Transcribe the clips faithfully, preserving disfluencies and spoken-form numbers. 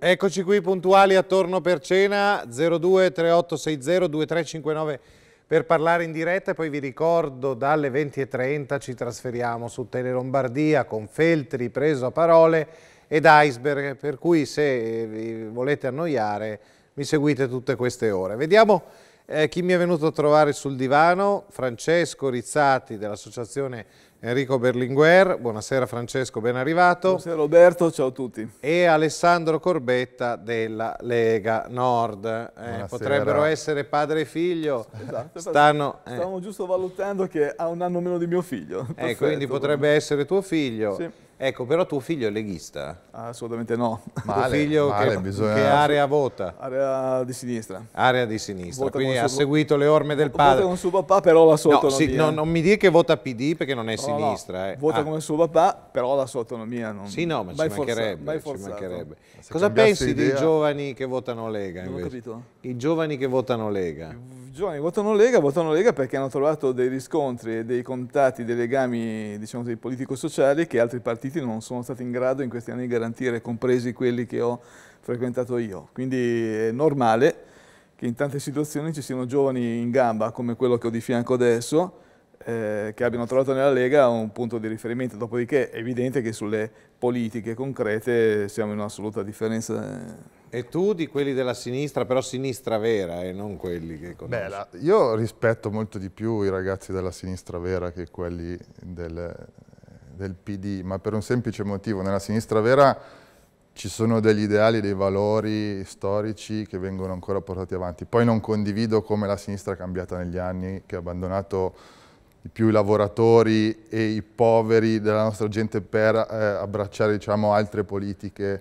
Eccoci qui puntuali a torno per cena, zero due tre otto sei zero due tre cinque nove per parlare in diretta, e poi vi ricordo dalle venti e trenta ci trasferiamo su Tele Lombardia con Feltri preso a parole ed Iceberg, per cui se vi volete annoiare mi seguite tutte queste ore. Vediamo eh, chi mi è venuto a trovare sul divano. Francesco Rizzati dell'associazione Enrico Berlinguer. Buonasera Francesco, ben arrivato. Buonasera Roberto, ciao a tutti. E Alessandro Corbetta della Lega Nord. Eh, potrebbero essere padre e figlio. Esatto, Stanno, eh. Stavamo giusto valutando che ha un anno meno di mio figlio. Eh, Perfetto, quindi potrebbe essere tuo figlio. Sì. Ecco, però tuo figlio è leghista? Assolutamente no. Male, tuo figlio male, che, bisogna... che area vota? Area di sinistra. Area di sinistra, Vota quindi ha suo... seguito le orme del padre. Vota con suo papà, però la sua no, autonomia. sì, no, non mi dica che vota P D perché non è no, sinistra. No, eh. vota ah. come suo papà, però la sua autonomia non... Sì, no, ma mai ci mancherebbe. Mai ci mancherebbe. Cosa pensi idea... dei giovani che votano Lega? Non ho invece? capito. I giovani che votano Lega. I giovani votano Lega, votano Lega perché hanno trovato dei riscontri e dei contatti, dei legami, diciamo, dei politico-sociali che altri partiti non sono stati in grado in questi anni di garantire, compresi quelli che ho frequentato io. Quindi è normale che in tante situazioni ci siano giovani in gamba, come quello che ho di fianco adesso, eh, che abbiano trovato nella Lega un punto di riferimento. Dopodiché è evidente che sulle politiche concrete siamo in un'assoluta differenza. E tu di quelli della sinistra, però sinistra vera e eh, non quelli che conosci? Beh, la, io rispetto molto di più i ragazzi della sinistra vera che quelli del, del P D, ma per un semplice motivo: nella sinistra vera ci sono degli ideali, dei valori storici che vengono ancora portati avanti. Poi non condivido come la sinistra è cambiata negli anni, che ha abbandonato di più i lavoratori e i poveri della nostra gente per eh, abbracciare, diciamo, altre politiche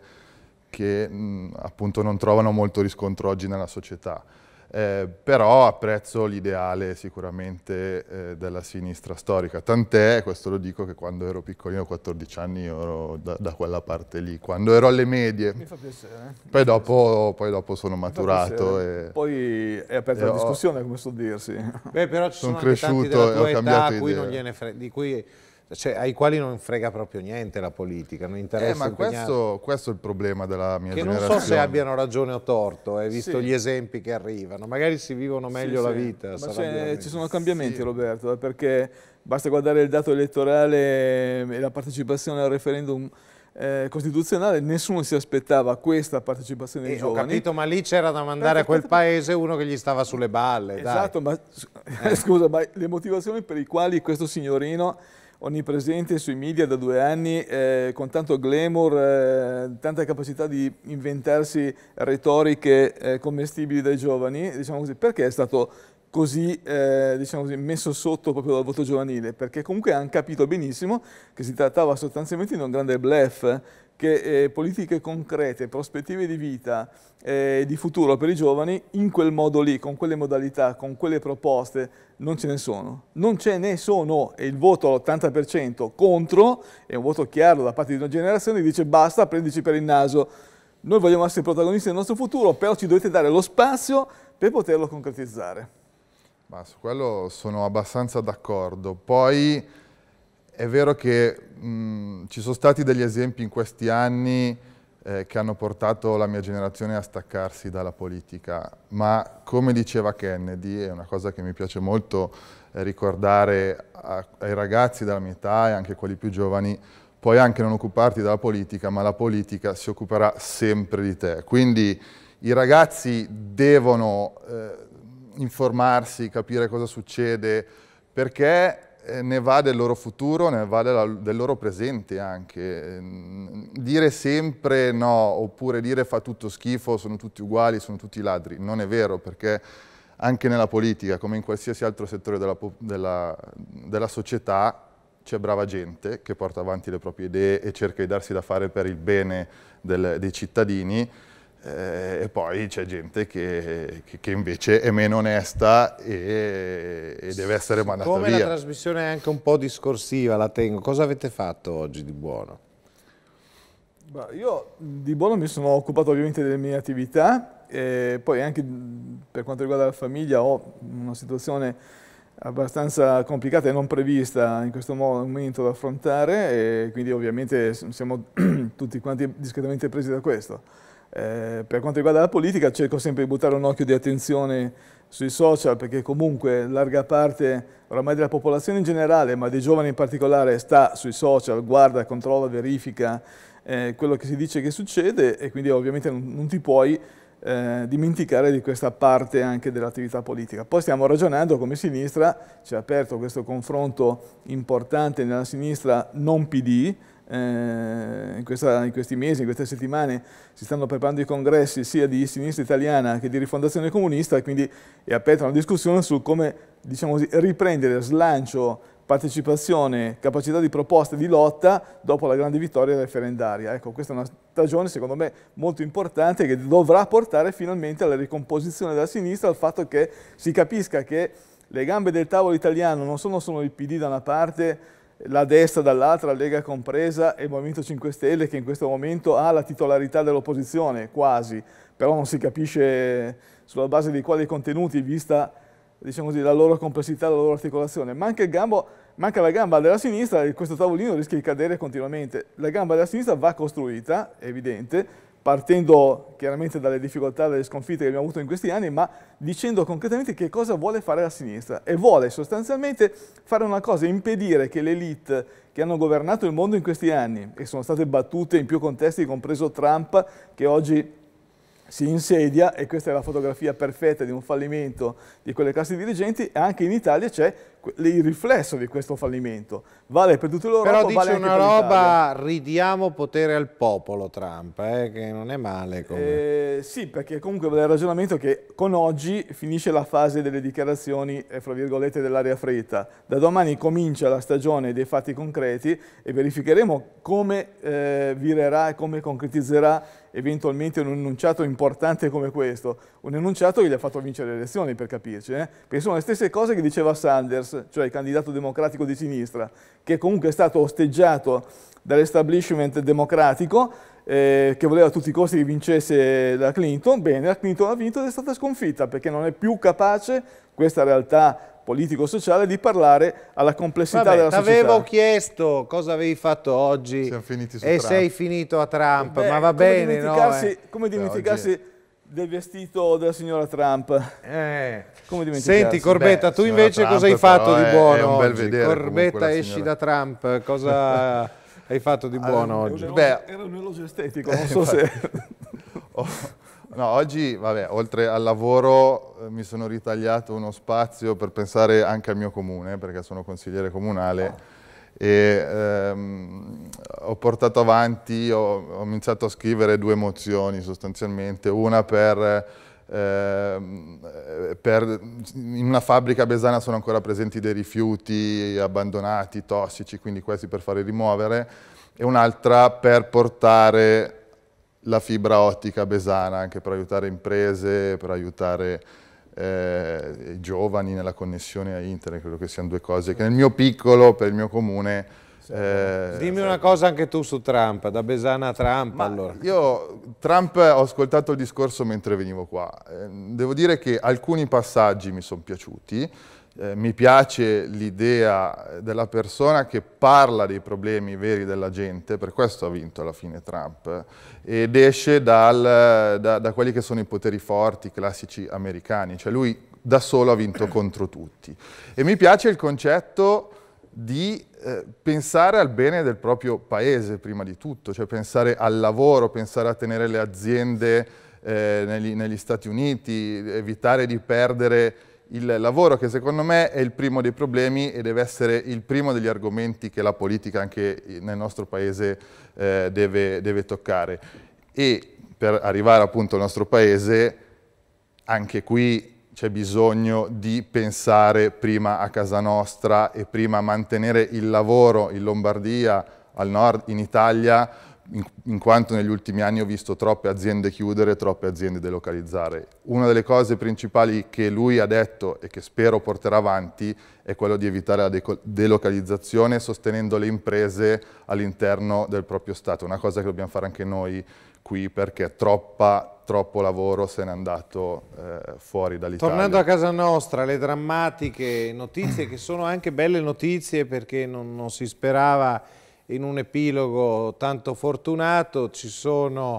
che mh, appunto non trovano molto riscontro oggi nella società. Eh, però apprezzo l'ideale sicuramente eh, della sinistra storica, tant'è, questo lo dico, che quando ero piccolino, quattordici anni, io ero da, da quella parte lì, quando ero alle medie. Mi fa piacere. Poi dopo, poi dopo sono maturato. E, poi è aperta la discussione, come so dirsi. Beh, però ci sono, sono anche tanti della tua età a cui idea. non gliene frega, di cui... Cioè, ai quali non frega proprio niente la politica, non interessa. Eh, ma questo, questo è il problema della mia che generazione. non so se abbiano ragione o torto, hai visto sì. gli esempi che arrivano, magari si vivono meglio sì, la sì. vita. Ma ci sono cambiamenti, sì. Roberto, eh, perché basta guardare il dato elettorale e la partecipazione al referendum eh, costituzionale. Nessuno si aspettava questa partecipazione dei eh, giovani. Ho capito, ma lì c'era da mandare a quel paese uno che gli stava sulle balle. Esatto, dai. ma eh. scusa, ma le motivazioni per le quali questo signorino, onnipresente sui media da due anni, eh, con tanto glamour, eh, tanta capacità di inventarsi retoriche eh, commestibili dai giovani, diciamo così, perché è stato così, eh, diciamo così, messo sotto proprio dal voto giovanile? Perché comunque hanno capito benissimo che si trattava sostanzialmente di un grande bluff, che eh, politiche concrete, prospettive di vita, eh, di futuro per i giovani, in quel modo lì, con quelle modalità, con quelle proposte, non ce ne sono. Non ce ne sono, e il voto all'ottanta per cento contro è un voto chiaro da parte di una generazione che dice basta, prendici per il naso. Noi vogliamo essere protagonisti del nostro futuro, però ci dovete dare lo spazio per poterlo concretizzare. Ma su quello sono abbastanza d'accordo. Poi è vero che mh, ci sono stati degli esempi in questi anni eh, che hanno portato la mia generazione a staccarsi dalla politica, ma come diceva Kennedy, è una cosa che mi piace molto eh, ricordare a, ai ragazzi della mia età e anche quelli più giovani: puoi anche non occuparti della politica, ma la politica si occuperà sempre di te. Quindi i ragazzi devono eh, informarsi, capire cosa succede, perché ne va del loro futuro, ne va della, del loro presente anche. Dire sempre no, oppure dire fa tutto schifo, sono tutti uguali, sono tutti ladri, non è vero, perché anche nella politica, come in qualsiasi altro settore della, della, della società, c'è brava gente che porta avanti le proprie idee e cerca di darsi da fare per il bene del, dei cittadini. Eh, e poi c'è gente che, che, che invece è meno onesta e, e deve essere mandata Come via. La trasmissione è anche un po' discorsiva, la tengo. Cosa avete fatto oggi di buono? Bah, io di buono mi sono occupato ovviamente delle mie attività, e poi anche per quanto riguarda la famiglia ho una situazione abbastanza complicata e non prevista in questo momento da affrontare, e quindi ovviamente siamo tutti quanti discretamente presi da questo. Eh, per quanto riguarda la politica cerco sempre di buttare un occhio di attenzione sui social, perché comunque larga parte oramai della popolazione in generale, ma dei giovani in particolare, sta sui social, guarda, controlla, verifica eh, quello che si dice che succede, e quindi ovviamente non, non ti puoi eh, dimenticare di questa parte anche dell'attività politica. Poi stiamo ragionando come sinistra, ci è aperto questo confronto importante nella sinistra non P D. Eh, in, questa, in questi mesi, in queste settimane si stanno preparando i congressi sia di sinistra italiana che di rifondazione comunista, e quindi è aperta una discussione su come, diciamo così, riprendere slancio, partecipazione, capacità di proposta e di lotta dopo la grande vittoria referendaria. Ecco, questa è una stagione secondo me molto importante che dovrà portare finalmente alla ricomposizione della sinistra, al fatto che si capisca che le gambe del tavolo italiano non sono solo il P D da una parte, la destra dall'altra, la Lega compresa, e il Movimento cinque Stelle, che in questo momento ha la titolarità dell'opposizione, quasi, però non si capisce sulla base di quali contenuti, vista, diciamo così, la loro complessità, la loro articolazione. Manca, il gambo, manca la gamba della sinistra, e questo tavolino rischia di cadere continuamente. La gamba della sinistra va costruita, è evidente, partendo chiaramente dalle difficoltà, dalle sconfitte che abbiamo avuto in questi anni, ma dicendo concretamente che cosa vuole fare la sinistra. E vuole sostanzialmente fare una cosa: impedire che le elite che hanno governato il mondo in questi anni, e sono state battute in più contesti, compreso Trump, che oggi si insedia, e questa è la fotografia perfetta di un fallimento di quelle classi dirigenti, e anche in Italia c'è il riflesso di questo fallimento. Vale per tutta l'Europa, però dice vale anche una per roba, ridiamo potere al popolo Trump, eh, che non è male. Come... Eh, sì, perché comunque il ragionamento è che con oggi finisce la fase delle dichiarazioni, eh, fra virgolette, dell'aria fritta. Da domani comincia la stagione dei fatti concreti, e verificheremo come eh, virerà e come concretizzerà eventualmente un enunciato importante come questo, un enunciato che gli ha fatto vincere le elezioni, per capirci, eh? Perché sono le stesse cose che diceva Sanders, cioè il candidato democratico di sinistra, che comunque è stato osteggiato dall'establishment democratico, eh, che voleva a tutti i costi che vincesse la Clinton. Bene, la Clinton ha vinto ed è stata sconfitta, perché non è più capace questa realtà politico-sociale di parlare alla complessità Vabbè, della società. Ti avevo chiesto cosa avevi fatto oggi Siamo finiti su e Trump. sei finito a Trump, Beh, ma va come bene, no? dimenticarsi, Eh? come dimenticarsi Beh, del vestito della signora Trump? Eh. Come dimenticarsi? Senti Corbetta, Beh, tu invece Trump, cosa hai fatto di è, buono è un bel oggi? vedere Corbetta, esci signora. da Trump, cosa hai fatto di buono Allora, oggi? Era un, Beh, era un elogio estetico, non so se... Oh, no, oggi, vabbè, oltre al lavoro eh, mi sono ritagliato uno spazio per pensare anche al mio comune, perché sono consigliere comunale, e ehm, ho portato avanti, ho, ho iniziato a scrivere due mozioni sostanzialmente, una per, ehm, per, in una fabbrica a Besana sono ancora presenti dei rifiuti abbandonati, tossici, quindi questi per farli rimuovere, e un'altra per portare la fibra ottica a Besana, anche per aiutare imprese, per aiutare eh, i giovani nella connessione a internet. Credo che siano due cose che nel mio piccolo, per il mio comune... Eh, Dimmi una cosa anche tu su Trump, da Besana a Trump. Allora. Io Trump ho ascoltato il discorso mentre venivo qua. Eh, devo dire che alcuni passaggi mi sono piaciuti. Eh, mi piace l'idea della persona che parla dei problemi veri della gente, per questo ha vinto alla fine Trump, ed esce dal, da, da quelli che sono i poteri forti, classici americani, cioè lui da solo ha vinto contro tutti. E mi piace il concetto di eh, pensare al bene del proprio paese prima di tutto, cioè pensare al lavoro, pensare a tenere le aziende eh, negli, negli Stati Uniti, evitare di perdere il lavoro, che secondo me è il primo dei problemi e deve essere il primo degli argomenti che la politica anche nel nostro paese eh, deve, deve toccare. E per arrivare appunto al nostro paese, anche qui c'è bisogno di pensare prima a casa nostra e prima a mantenere il lavoro in Lombardia, al nord, in Italia, In, in quanto negli ultimi anni ho visto troppe aziende chiudere, troppe aziende delocalizzare. Una delle cose principali che lui ha detto e che spero porterà avanti è quello di evitare la de delocalizzazione sostenendo le imprese all'interno del proprio Stato, una cosa che dobbiamo fare anche noi qui perché troppa, troppo lavoro se n'è andato eh, fuori dall'Italia. Tornando a casa nostra, le drammatiche notizie che sono anche belle notizie perché non, non si sperava in un epilogo tanto fortunato, ci sono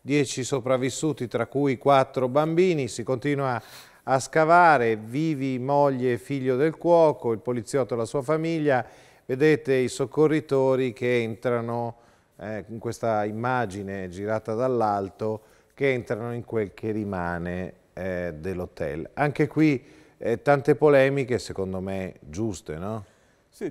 dieci sopravvissuti, tra cui quattro bambini. Si continua a scavare, vivi, moglie e figlio del cuoco, il poliziotto e la sua famiglia. Vedete i soccorritori che entrano eh, in questa immagine girata dall'alto, che entrano in quel che rimane eh, dell'hotel. Anche qui eh, tante polemiche, secondo me giuste, no? Sì,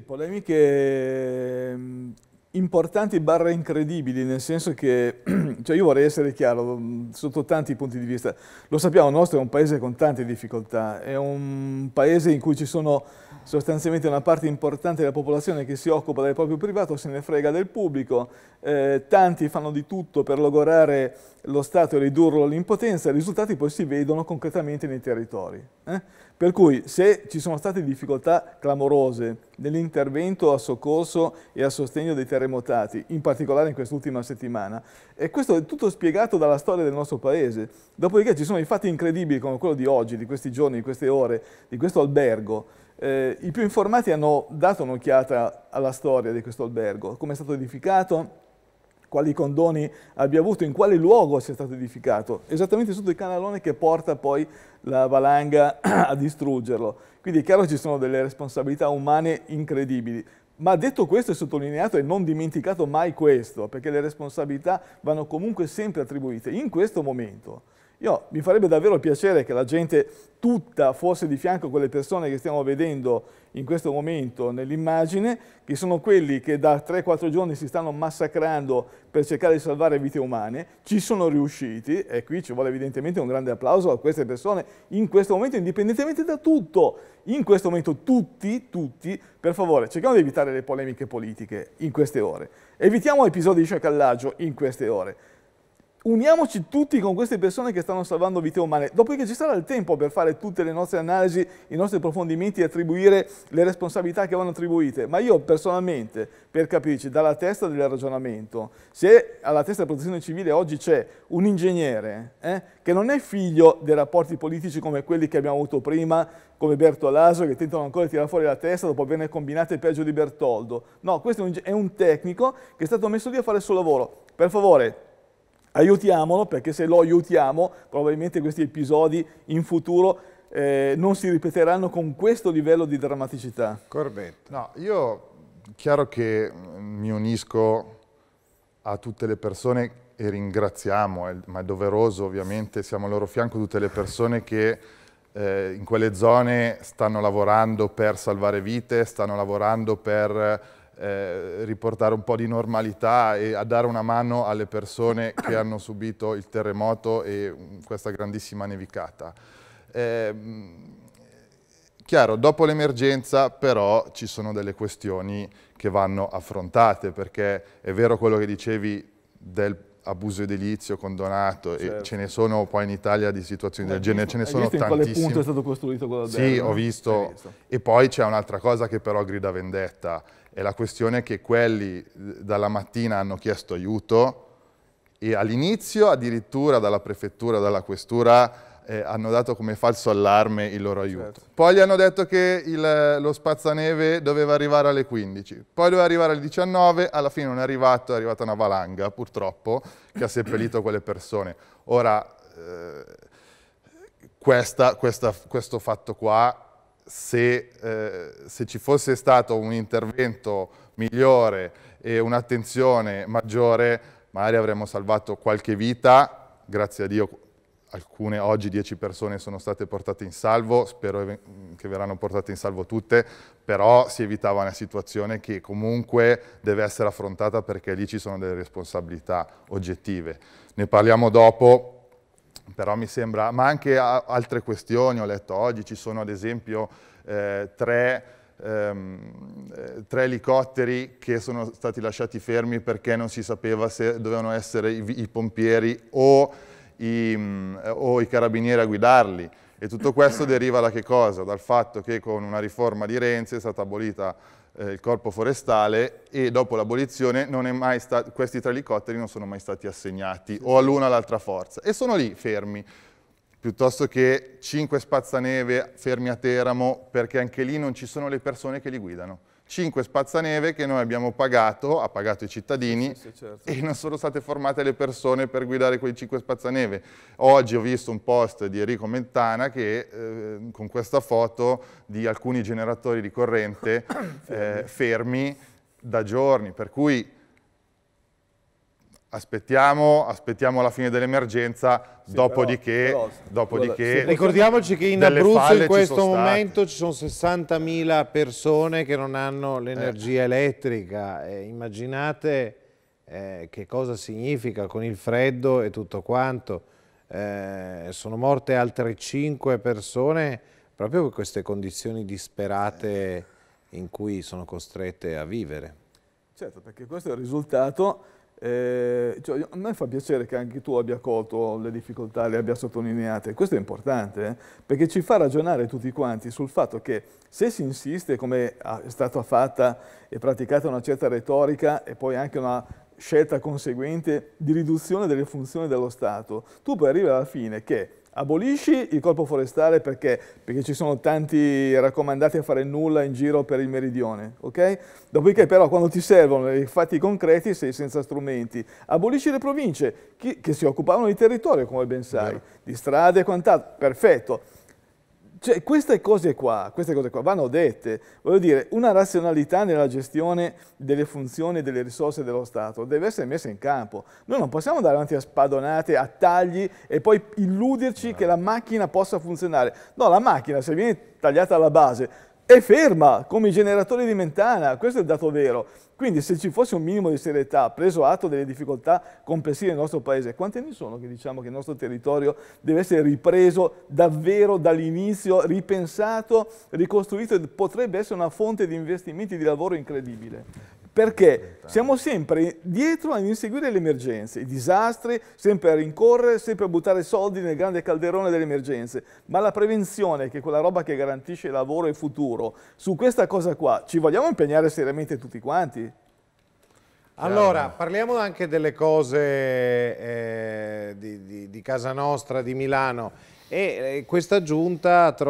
polemiche importanti barra incredibili, nel senso che, cioè io vorrei essere chiaro sotto tanti punti di vista. Lo sappiamo, il nostro è un paese con tante difficoltà, è un paese in cui ci sono sostanzialmente una parte importante della popolazione che si occupa del proprio privato, se ne frega del pubblico, eh, tanti fanno di tutto per logorare lo Stato e ridurlo all'impotenza, i risultati poi si vedono concretamente nei territori. Eh? Per cui se ci sono state difficoltà clamorose nell'intervento a soccorso e a sostegno dei terremotati, in particolare in quest'ultima settimana, e questo è tutto spiegato dalla storia del nostro paese, dopodiché ci sono i fatti incredibili come quello di oggi, di questi giorni, di queste ore, di questo albergo. Eh, I più informati hanno dato un'occhiata alla storia di questo albergo, come è stato edificato, quali condoni abbia avuto, in quale luogo sia stato edificato, esattamente sotto il canalone che porta poi la valanga a distruggerlo. Quindi è chiaro che ci sono delle responsabilità umane incredibili. Ma detto questo, è sottolineato e non dimenticato mai questo, perché le responsabilità vanno comunque sempre attribuite. In questo momento, io, mi farebbe davvero piacere che la gente tutta fosse di fianco a quelle persone che stiamo vedendo in questo momento nell'immagine, che sono quelli che da tre quattro giorni si stanno massacrando per cercare di salvare vite umane, ci sono riusciti, e qui ci vuole evidentemente un grande applauso a queste persone in questo momento, indipendentemente da tutto. In questo momento tutti, tutti, per favore, cerchiamo di evitare le polemiche politiche in queste ore, evitiamo episodi di sciacallaggio in queste ore. Uniamoci tutti con queste persone che stanno salvando vite umane, dopodiché ci sarà il tempo per fare tutte le nostre analisi, i nostri approfondimenti e attribuire le responsabilità che vanno attribuite. Ma io personalmente, per capirci, dalla testa del ragionamento, se alla testa della protezione civile oggi c'è un ingegnere eh, che non è figlio dei rapporti politici come quelli che abbiamo avuto prima, come Bertolaso, che tentano ancora di tirare fuori la testa dopo averne combinate peggio di Bertoldo. No, questo è un tecnico che è stato messo lì a fare il suo lavoro. Per favore, aiutiamolo, perché se lo aiutiamo probabilmente questi episodi in futuro eh, non si ripeteranno con questo livello di drammaticità. Corbetto. No, io chiaro che mi unisco a tutte le persone e ringraziamo, ma è doveroso ovviamente, siamo al loro fianco, tutte le persone che eh, in quelle zone stanno lavorando per salvare vite, stanno lavorando per Eh, riportare un po' di normalità e a dare una mano alle persone che hanno subito il terremoto e questa grandissima nevicata. Eh, chiaro, dopo l'emergenza però ci sono delle questioni che vanno affrontate, perché è vero quello che dicevi del abuso edilizio condonato, certo, e ce ne sono poi in Italia di situazioni del genere, ce ne sono tantissime. Hai visto in quale punto è stato costruito quell'albergo? Sì, ho visto. visto. E poi c'è un'altra cosa che però grida vendetta, è la questione che quelli dalla mattina hanno chiesto aiuto e all'inizio addirittura dalla prefettura, dalla questura eh, hanno dato come falso allarme il loro aiuto. Certo. Poi gli hanno detto che il, lo spazzaneve doveva arrivare alle quindici, poi doveva arrivare alle diciannove, alla fine non è arrivato, è arrivata una valanga purtroppo che ha seppellito quelle persone. Ora, eh, questa, questa, questo fatto qua, Se, eh, se ci fosse stato un intervento migliore e un'attenzione maggiore, magari avremmo salvato qualche vita. Grazie a Dio alcune, oggi dieci persone sono state portate in salvo, spero che verranno portate in salvo tutte, però si evitava una situazione che comunque deve essere affrontata, perché lì ci sono delle responsabilità oggettive. Ne parliamo dopo. Però mi sembra, ma anche altre questioni, ho letto oggi, ci sono ad esempio eh, tre, ehm, tre elicotteri che sono stati lasciati fermi perché non si sapeva se dovevano essere i, i pompieri o i, o i carabinieri a guidarli. E tutto questo deriva da che cosa? Dal fatto che con una riforma di Renzi è stata abolita eh, il corpo forestale e dopo l'abolizione questi tre elicotteri non sono mai stati assegnati o all'una o all'altra forza e sono lì fermi, piuttosto che cinque spazzaneve fermi a Teramo, perché anche lì non ci sono le persone che li guidano. cinque spazzaneve che noi abbiamo pagato, ha pagato i cittadini, sì, sì, certo. E non sono state formate le persone per guidare quei cinque spazzaneve. Oggi ho visto un post di Enrico Mentana che eh, con questa foto di alcuni generatori di corrente eh, fermi da giorni, per cui aspettiamo, aspettiamo la fine dell'emergenza, sì, dopodiché, però, però, dopodiché sì, ricordiamoci che in Abruzzo in questo momento ci sono sessantamila persone che non hanno l'energia eh. elettrica. Eh, immaginate eh, che cosa significa con il freddo e tutto quanto. Eh, sono morte altre cinque persone proprio per queste condizioni disperate in cui sono costrette a vivere. Certo, perché questo è il risultato. Eh, cioè, a me fa piacere che anche tu abbia colto le difficoltà, le abbia sottolineate. Questo è importante, eh? Perché ci fa ragionare tutti quanti sul fatto che se si insiste, come è stata fatta e praticata una certa retorica e poi anche una scelta conseguente di riduzione delle funzioni dello Stato, tu puoi arrivare alla fine che abolisci il corpo forestale perché? Perché ci sono tanti raccomandati a fare nulla in giro per il meridione, ok? Dopodiché però quando ti servono i fatti concreti sei senza strumenti. Abolisci le province chi, che si occupavano di territorio, come ben sai, Beh. di strade e quant'altro, perfetto. Cioè, queste cose qua, queste cose qua vanno dette, voglio dire, una razionalità nella gestione delle funzioni e delle risorse dello Stato deve essere messa in campo. Noi non possiamo andare avanti a spadonate, a tagli e poi illuderci no. che la macchina possa funzionare. No, la macchina, se viene tagliata alla base, è ferma, come i generatori di Mentana, questo è il dato vero. Quindi se ci fosse un minimo di serietà, preso atto delle difficoltà complessive del nostro Paese, quanti anni sono che diciamo che il nostro territorio deve essere ripreso davvero dall'inizio, ripensato, ricostruito, e potrebbe essere una fonte di investimenti di lavoro incredibile? Perché siamo sempre dietro ad inseguire le emergenze, i disastri, sempre a rincorrere, sempre a buttare soldi nel grande calderone delle emergenze. Ma la prevenzione, che è quella roba che garantisce lavoro e futuro, su questa cosa qua ci vogliamo impegnare seriamente tutti quanti? Allora, parliamo anche delle cose eh, di, di, di casa nostra, di Milano. E eh, questa giunta ha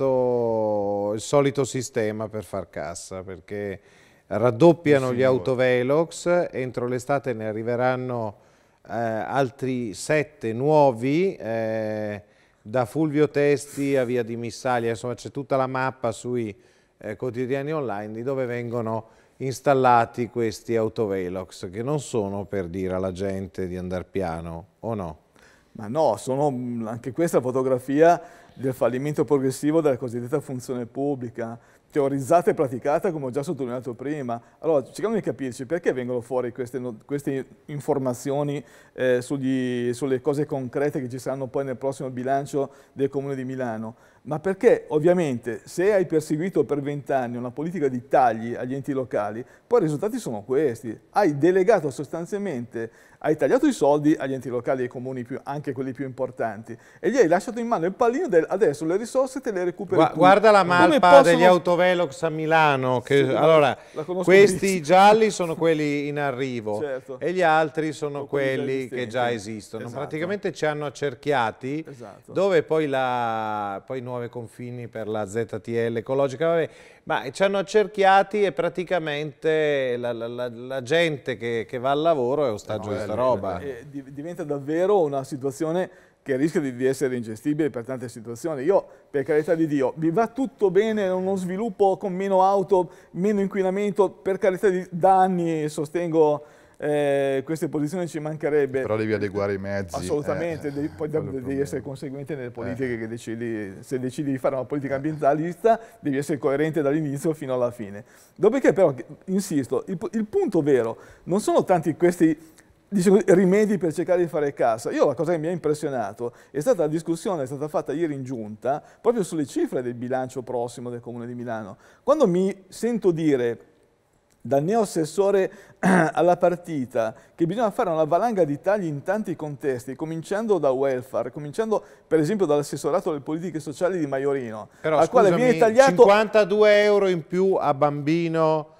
trovato il solito sistema per far cassa, perché raddoppiano gli autovelox, entro l'estate ne arriveranno eh, altri sette nuovi, eh, da Fulvio Testi a Via di Missaglia, insomma c'è tutta la mappa sui eh, quotidiani online di dove vengono installati questi autovelox, che non sono per dire alla gente di andare piano, o no? Ma no, sono anche questa fotografia del fallimento progressivo della cosiddetta funzione pubblica, teorizzata e praticata, come ho già sottolineato prima. Allora, cerchiamo di capirci perché vengono fuori queste, queste informazioni eh, sugli, sulle cose concrete che ci saranno poi nel prossimo bilancio del Comune di Milano. Ma perché ovviamente se hai perseguito per vent'anni una politica di tagli agli enti locali, poi i risultati sono questi. Hai delegato sostanzialmente, hai tagliato i soldi agli enti locali e ai comuni, più, anche quelli più importanti, e gli hai lasciato in mano il pallino del adesso le risorse te le recuperi Gu tu. Guarda la mappa possono... degli autovelox a Milano, che, sì, allora, questi benissimo. gialli sono quelli in arrivo, certo. e gli altri sono quelli che già esistono. Esatto. Praticamente ci hanno accerchiati, esatto. dove poi la... Poi nuove confini per la Z T L ecologica, vabbè, ma ci hanno accerchiati e praticamente la, la, la, la gente che, che va al lavoro è ostaggio no, di questa roba. E diventa davvero una situazione che rischia di, di essere ingestibile per tante situazioni. Io, per carità di Dio, mi va tutto bene, uno sviluppo con meno auto, meno inquinamento, per carità di da anni sostengo Eh, queste posizioni, ci mancherebbe. Però devi adeguare i mezzi. Assolutamente, eh, devi, poi devi essere conseguente nelle politiche eh. che decidi. Se decidi di fare una politica ambientalista, devi essere coerente dall'inizio fino alla fine. Dopodiché però, insisto, il, il punto vero non sono tanti questi diciamo, rimedi per cercare di fare cassa. Io la cosa che mi ha impressionato è stata la discussione, è stata fatta ieri in giunta, proprio sulle cifre del bilancio prossimo del Comune di Milano. Quando mi sento dire dal neo-assessore alla partita che bisogna fare una valanga di tagli in tanti contesti, cominciando da welfare, cominciando per esempio dall'assessorato alle politiche sociali di Maiorino, però, al scusami, quale viene tagliato cinquantadue euro in più a bambino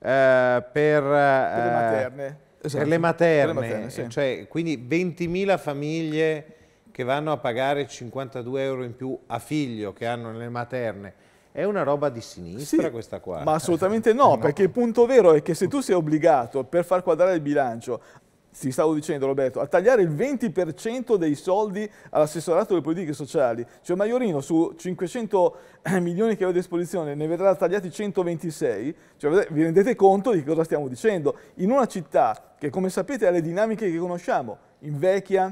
eh, per, eh, per le materne, esatto. per le materne, per le materne sì. Cioè, quindi ventimila famiglie che vanno a pagare cinquantadue euro in più a figlio che hanno nelle materne. È una roba di sinistra sì, questa qua? Ma assolutamente no, no, perché il punto vero è che se tu sei obbligato per far quadrare il bilancio, ti stavo dicendo Roberto, a tagliare il venti per cento dei soldi all'assessorato delle politiche sociali, cioè Maiorino su cinquecento milioni che aveva a disposizione ne vedrà tagliati centoventisei, cioè vi rendete conto di cosa stiamo dicendo? In una città che, come sapete, ha le dinamiche che conosciamo, invecchia,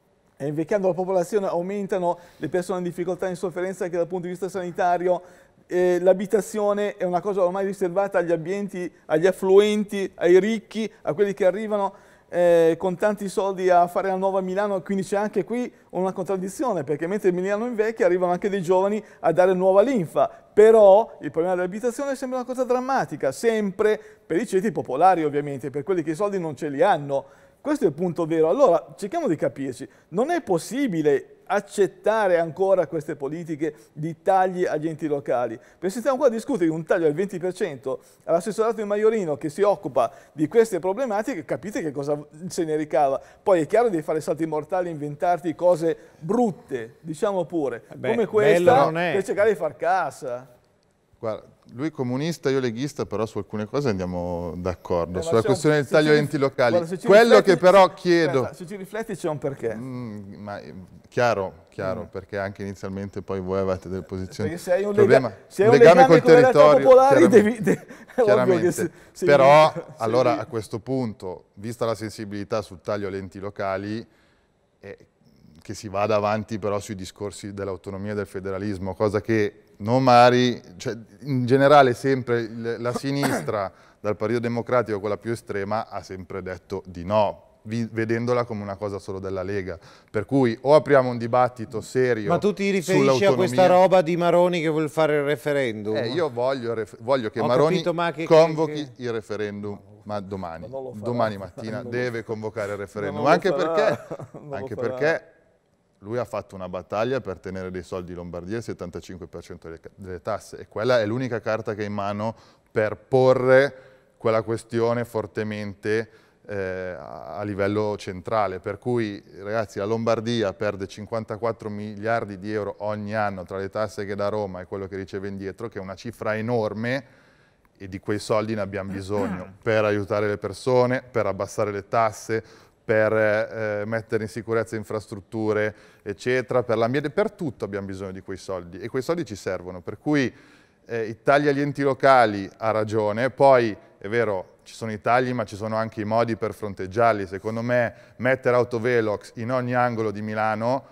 e invecchiando la popolazione aumentano le persone in difficoltà e in sofferenza anche dal punto di vista sanitario, eh, l'abitazione è una cosa ormai riservata agli ambienti, agli affluenti, ai ricchi, a quelli che arrivano eh, con tanti soldi a fare la nuova Milano, quindi c'è anche qui una contraddizione, perché mentre Milano invecchia arrivano anche dei giovani a dare nuova linfa, però il problema dell'abitazione sembra una cosa drammatica, sempre per i ceti popolari ovviamente, per quelli che i soldi non ce li hanno. Questo è il punto vero. Allora, cerchiamo di capirci. Non è possibile accettare ancora queste politiche di tagli agli enti locali. Perché se stiamo qua a discutere di un taglio del venti per cento all'assessorato di Maiorino che si occupa di queste problematiche, capite che cosa se ne ricava. Poi è chiaro che devi fare salti mortali, inventarti cose brutte, diciamo pure, Beh, come questa, per cercare di far cassa. Guarda, lui è comunista, io leghista, però su alcune cose andiamo d'accordo. Eh, Sulla questione un, del taglio agli enti locali. Guarda, quello rifletti, che però chiedo... Aspetta, se ci rifletti c'è un perché. Mm, ma chiaro, chiaro, mm. perché anche inizialmente poi voi avete delle posizioni... Perché se hai un, problema, lega se un un legame, legame col territorio, popolari chiaramente. Devi, de chiaramente. Se, se però, devi, allora, devi. a questo punto, vista la sensibilità sul taglio agli enti locali, eh, che si vada avanti però sui discorsi dell'autonomia e del federalismo, cosa che non magari, cioè, in generale sempre la sinistra dal Partito Democratico, quella più estrema, ha sempre detto di no, vedendola come una cosa solo della Lega. Per cui o apriamo un dibattito serio. Ma tu ti riferisci a questa roba di Maroni che vuol fare il referendum? Eh, io voglio, voglio che Ho Maroni capito, ma che, convochi che... il referendum. Ma domani, ma farà, domani mattina deve convocare il referendum, anche farà, perché, anche perché lui ha fatto una battaglia per tenere dei soldi in Lombardia il settantacinque per cento delle, delle tasse, e quella è l'unica carta che ha in mano per porre quella questione fortemente eh, a livello centrale. Per cui, ragazzi, la Lombardia perde cinquantaquattro miliardi di euro ogni anno tra le tasse che dà Roma e quello che riceve indietro, che è una cifra enorme, e di quei soldi ne abbiamo bisogno per aiutare le persone, per abbassare le tasse, per eh, mettere in sicurezza infrastrutture, eccetera, per l'ambiente, per tutto abbiamo bisogno di quei soldi, e quei soldi ci servono. Per cui eh, i tagli agli enti locali ha ragione, poi è vero, ci sono i tagli, ma ci sono anche i modi per fronteggiarli. Secondo me mettere autovelox in ogni angolo di Milano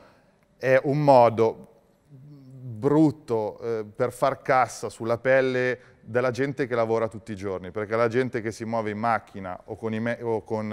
è un modo brutto eh, per far cassa sulla pelle della gente che lavora tutti i giorni, perché la gente che si muove in macchina o con i, me o con,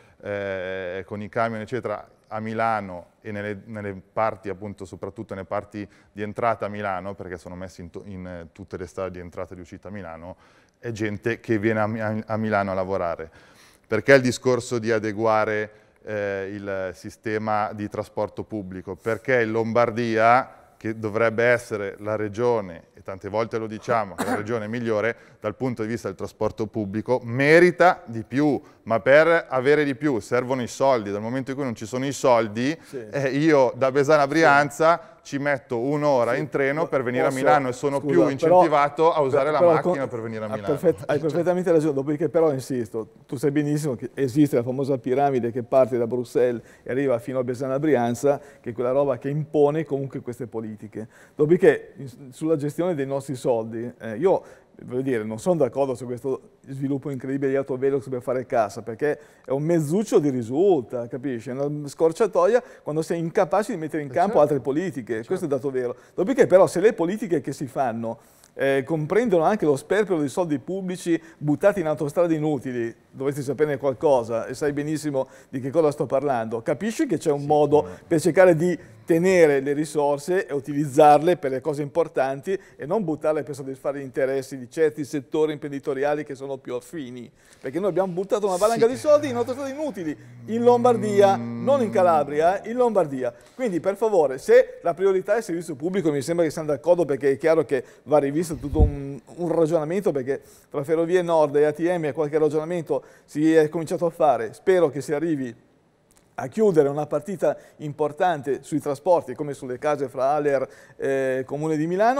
eh, con i camion, eccetera, a Milano e nelle, nelle parti, appunto, soprattutto nelle parti di entrata a Milano, perché sono messi in, in tutte le strade di entrata e di uscita a Milano, è gente che viene a, a Milano a lavorare. Perché il discorso di adeguare eh, il sistema di trasporto pubblico? Perché in Lombardia, che dovrebbe essere la regione, e tante volte lo diciamo, che è la regione migliore dal punto di vista del trasporto pubblico, merita di più, ma per avere di più servono i soldi. Dal momento in cui non ci sono i soldi, sì. eh, io da Besana a Brianza sì. ci metto un'ora sì. in treno per venire Posso, a Milano, e sono scusa, più incentivato però, a usare per, la però, macchina per venire a Milano. Perfett, hai perfettamente ragione, dopodiché però insisto, tu sai benissimo che esiste la famosa piramide che parte da Bruxelles e arriva fino a Besana a Brianza, che è quella roba che impone comunque queste politiche. Dopodiché sulla gestione dei nostri soldi, eh, io voglio dire, non sono d'accordo su questo sviluppo incredibile di autovelox per fare cassa, perché è un mezzuccio di risulta, capisci? È una scorciatoia quando sei incapace di mettere in campo certo. altre politiche, certo. questo è dato vero. Dopodiché però se le politiche che si fanno eh, comprendono anche lo sperpero di soldi pubblici buttati in autostrade inutili, dovresti saperne qualcosa e sai benissimo di che cosa sto parlando, capisci che c'è un sì, modo no. per cercare di tenere le risorse e utilizzarle per le cose importanti e non buttarle per soddisfare gli interessi di certi settori imprenditoriali che sono più affini, perché noi abbiamo buttato una valanga sì. di soldi in autostrade inutili in Lombardia, mm. non in Calabria, in Lombardia. Quindi per favore, se la priorità è il servizio pubblico, mi sembra che siamo d'accordo, perché è chiaro che va rivisto tutto un, un ragionamento, perché tra Ferrovie Nord e A T M qualche ragionamento si è cominciato a fare. Spero che si arrivi a chiudere una partita importante sui trasporti, come sulle case fra Aller e eh, Comune di Milano.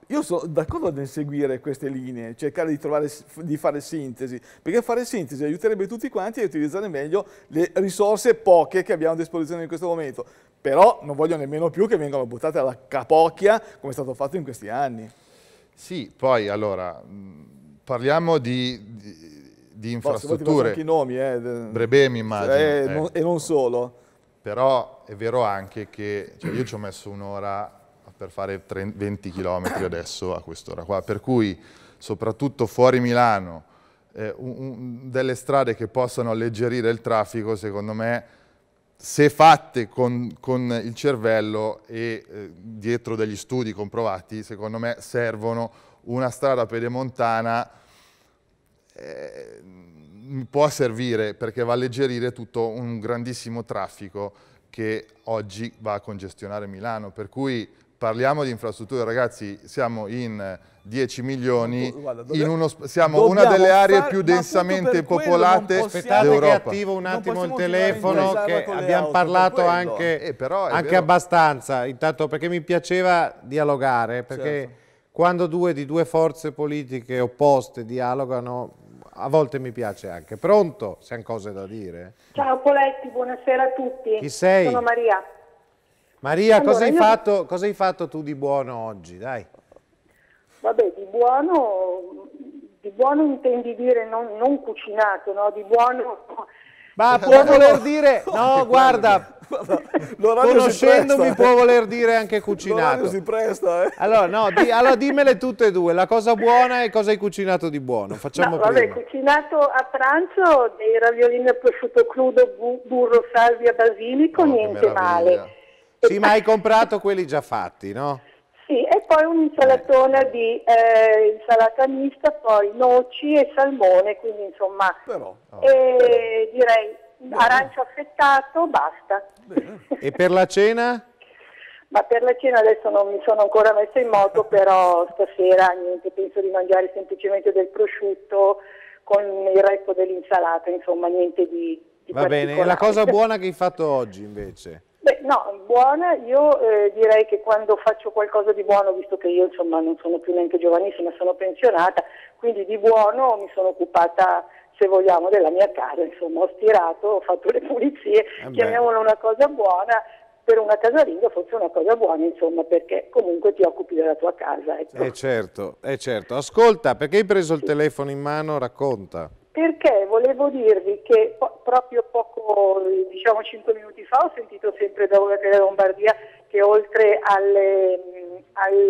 io sono d'accordo nel seguire queste linee, cercare di, trovare, di fare sintesi, perché fare sintesi aiuterebbe tutti quanti a utilizzare meglio le risorse poche che abbiamo a disposizione in questo momento. Però non voglio nemmeno più che vengano buttate alla capocchia come è stato fatto in questi anni. Sì, poi allora parliamo di, di, di infrastrutture. Anche i nomi, eh. Brebemi immagino. Eh, eh. non, e non solo. Però è vero anche che cioè io ci ho messo un'ora per fare venti chilometri adesso a quest'ora qua, per cui soprattutto fuori Milano eh, un, un, delle strade che possano alleggerire il traffico, secondo me, se fatte con, con il cervello e eh, dietro degli studi comprovati, secondo me servono. Una strada pedemontana eh, può servire perché va a alleggerire tutto un grandissimo traffico che oggi va a congestionare Milano, per cui parliamo di infrastrutture, ragazzi, siamo in dieci milioni, Guarda, dobbiamo, in uno, siamo una delle aree fare, più densamente popolate Aspettate che attivo un attimo il telefono, che abbiamo parlato anche, eh, però anche abbastanza, intanto perché mi piaceva dialogare, perché certo. Quando due di due forze politiche opposte dialogano, a volte mi piace anche. Pronto? Se hanno cose da dire. Ciao Poletti, buonasera a tutti. Chi sei? Sono Maria. Maria, allora, cosa, hai io... fatto, cosa hai fatto tu di buono oggi? Dai. Vabbè, di buono, di buono intendi dire non, non cucinato, no? Di buono... Ma può voler dire... No, guarda, conoscendomi può voler dire anche cucinato. Si presta, eh. Allora, no, di, allora dimmele tutte e due, la cosa buona e cosa hai cucinato di buono. Facciamo no, vabbè, prima. Cucinato a pranzo dei raviolini al prosciutto crudo, bu burro, salvia, basilico, oh, niente male. Sì, ma hai comprato quelli già fatti, no? Sì, e poi un'insalatona di eh, insalata mista, poi noci e salmone, quindi insomma, però, oh, e però. direi Bene. arancio affettato, basta. Bene. E per la cena? Ma per la cena adesso non mi sono ancora messa in moto, però stasera niente, penso di mangiare semplicemente del prosciutto con il resto dell'insalata, insomma niente di, di Va bene, e la cosa buona che hai fatto oggi invece? Beh, no, buona, io eh, direi che quando faccio qualcosa di buono, visto che io insomma non sono più neanche giovanissima, sono pensionata, quindi di buono mi sono occupata, se vogliamo, della mia casa, insomma ho stirato, ho fatto le pulizie, eh chiamiamola una cosa buona, per una casalinga forse una cosa buona, insomma, perché comunque ti occupi della tua casa. Ecco. Eh certo, eh certo. Ascolta, perché hai preso il telefono in mano? Racconta. Perché volevo dirvi che po proprio poco, diciamo cinque minuti fa, ho sentito sempre da Ora della Lombardia che oltre alle, al,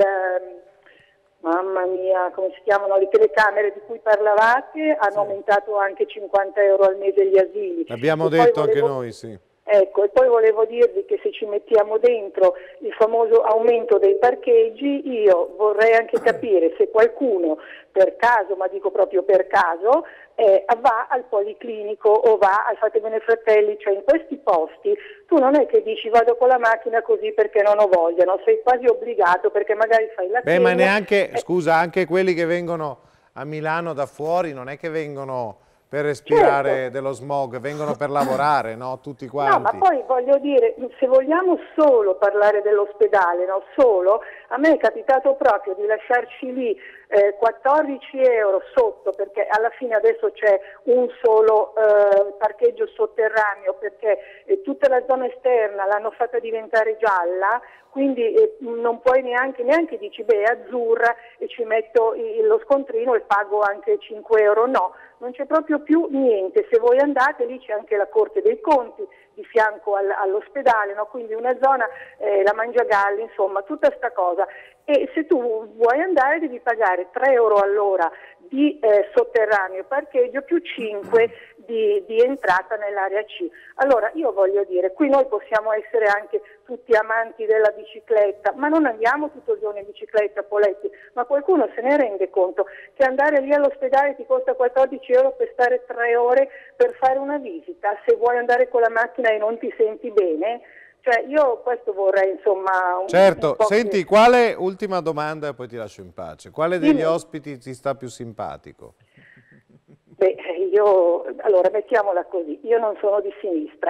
mamma mia, come si chiamano, le telecamere di cui parlavate, hanno sì. aumentato anche cinquanta euro al mese gli asili. L'abbiamo detto volevo... anche noi, sì. Ecco, e poi volevo dirvi che se ci mettiamo dentro il famoso aumento dei parcheggi, io vorrei anche capire se qualcuno per caso, ma dico proprio per caso, eh, va al policlinico o va al Fate Bene Fratelli, cioè in questi posti tu non è che dici vado con la macchina così perché non ho voglia, no? Sei quasi obbligato perché magari fai la Beh, ma neanche, eh, scusa, anche quelli che vengono a Milano da fuori non è che vengono per respirare certo. dello smog, vengono per lavorare, no? Tutti quanti. No, ma poi voglio dire, se vogliamo solo parlare dell'ospedale, no? Solo, a me è capitato proprio di lasciarci lì eh, quattordici euro sotto, perché alla fine adesso c'è un solo eh, parcheggio sotterraneo, perché eh, tutta la zona esterna l'hanno fatta diventare gialla, quindi eh, non puoi neanche, neanche dici beh è azzurra e ci metto il, lo scontrino e pago anche cinque euro, no. Non c'è proprio più niente, se voi andate lì c'è anche la Corte dei Conti di fianco al, all'ospedale, no? Quindi una zona, eh, la Mangiagalli, insomma tutta sta cosa, e se tu vuoi andare devi pagare tre euro all'ora di eh, sotterraneo parcheggio più cinque di, di entrata nell'area C. Allora io voglio dire, qui noi possiamo essere anche tutti amanti della bicicletta, ma non andiamo tutto il giorno in bicicletta, Poletti, ma qualcuno se ne rende conto che andare lì all'ospedale ti costa quattordici euro per stare tre ore per fare una visita, se vuoi andare con la macchina e non ti senti bene? Cioè io questo vorrei insomma... Un, certo, un senti, che... quale, ultima domanda e poi ti lascio in pace, quale degli Dimmi. ospiti ti sta più simpatico? Beh, io, allora mettiamola così, io non sono di sinistra,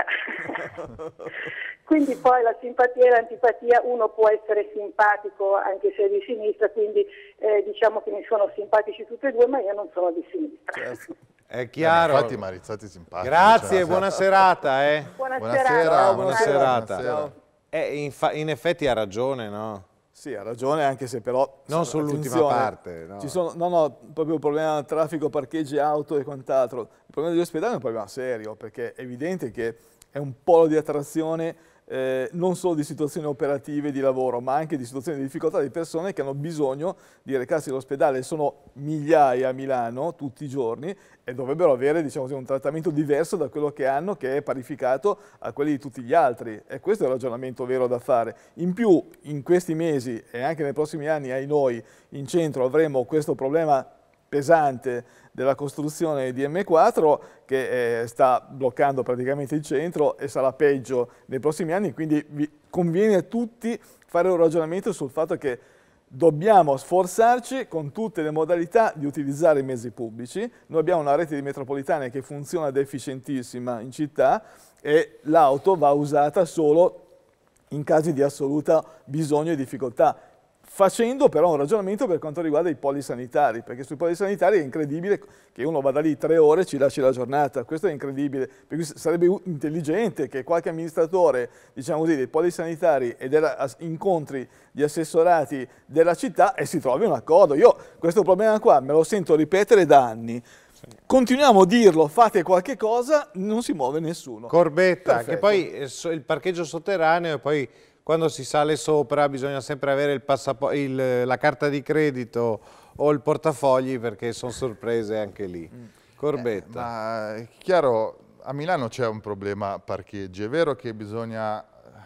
quindi poi la simpatia e l'antipatia, uno può essere simpatico anche se è di sinistra, quindi eh, diciamo che mi sono simpatici tutti e due, ma io non sono di sinistra. Certo. È chiaro. Eh, infatti Marizzati è simpatico. Grazie, cioè, buona serata. Eh. Buona, Buonasera, serata. buona serata. Buonasera. Eh, in, in effetti ha ragione, no? Sì, ha ragione, anche se però... Non sull'ultima parte. No. Ci sono, no, no, proprio il problema del traffico, parcheggi, auto e quant'altro. Il problema degli ospedali è un problema serio, perché è evidente che è un polo di attrazione eh, non solo di situazioni operative di lavoro, ma anche di situazioni di difficoltà di persone che hanno bisogno di recarsi all'ospedale. Sono migliaia a Milano tutti i giorni e dovrebbero avere, diciamo così, un trattamento diverso da quello che hanno, che è parificato a quelli di tutti gli altri. E questo è il ragionamento vero da fare. In più, in questi mesi e anche nei prossimi anni, ai noi, in centro avremo questo problema pesante della costruzione di M quattro che eh, sta bloccando praticamente il centro e sarà peggio nei prossimi anni, quindi vi conviene a tutti fare un ragionamento sul fatto che dobbiamo sforzarci con tutte le modalità di utilizzare i mezzi pubblici. Noi abbiamo una rete di metropolitane che funziona ed è efficientissima in città e l'auto va usata solo in casi di assoluta bisogno e difficoltà, facendo però un ragionamento per quanto riguarda i poli sanitari, perché sui poli sanitari è incredibile che uno vada lì tre ore e ci lasci la giornata, questo è incredibile, perché sarebbe intelligente che qualche amministratore, diciamo così, dei poli sanitari e degli incontri di assessorati della città e si trovi un accordo. Io questo problema qua me lo sento ripetere da anni. Continuiamo a dirlo, fate qualche cosa, non si muove nessuno. Corbetta, Perfetto. che poi eh, il parcheggio sotterraneo e poi quando si sale sopra bisogna sempre avere il il, la carta di credito o il portafogli perché sono sorprese anche lì. Corbetta. Eh, ma è chiaro, a Milano c'è un problema parcheggi. È vero che bisogna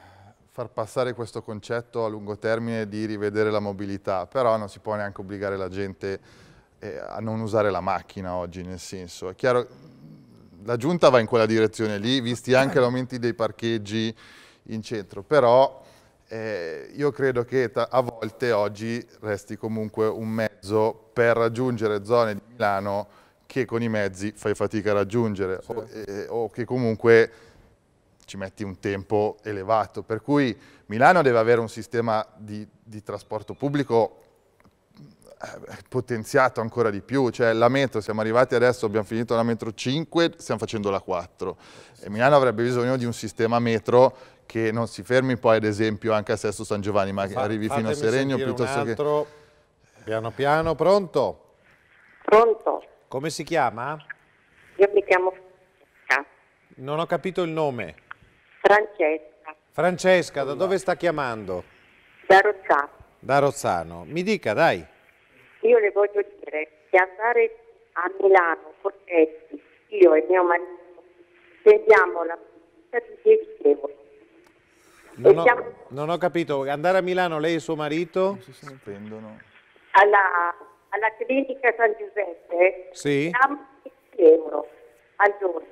far passare questo concetto a lungo termine di rivedere la mobilità, però non si può neanche obbligare la gente eh, a non usare la macchina oggi, nel senso. È chiaro, la Giunta va in quella direzione lì, visti anche l'aumento dei parcheggi in centro, però Eh, io credo che a volte oggi resti comunque un mezzo per raggiungere zone di Milano che con i mezzi fai fatica a raggiungere, sì. o, eh, o che comunque ci metti un tempo elevato, per cui Milano deve avere un sistema di, di trasporto pubblico eh, potenziato ancora di più, cioè la metro, siamo arrivati adesso, abbiamo finito la metro cinque, stiamo facendo la quattro, e Milano avrebbe bisogno di un sistema metro che non si fermi poi ad esempio anche a Sesto San Giovanni, ma che Fa, arrivi fino a Seregno piuttosto che... Piano piano, pronto? Pronto? Come si chiama? Io mi chiamo Francesca. Non ho capito il nome. Francesca. Francesca, da dove sta chiamando? Da Rozzano. Da Rozzano. Mi dica, dai. Io le voglio dire che andare a Milano, Forchetti, io e mio marito, spendiamo la multa di dieci euro. Non ho, non ho capito, andare a Milano lei e suo marito? Si spendono. Alla, alla clinica San Giuseppe sì? Siamo dieci euro al giorno.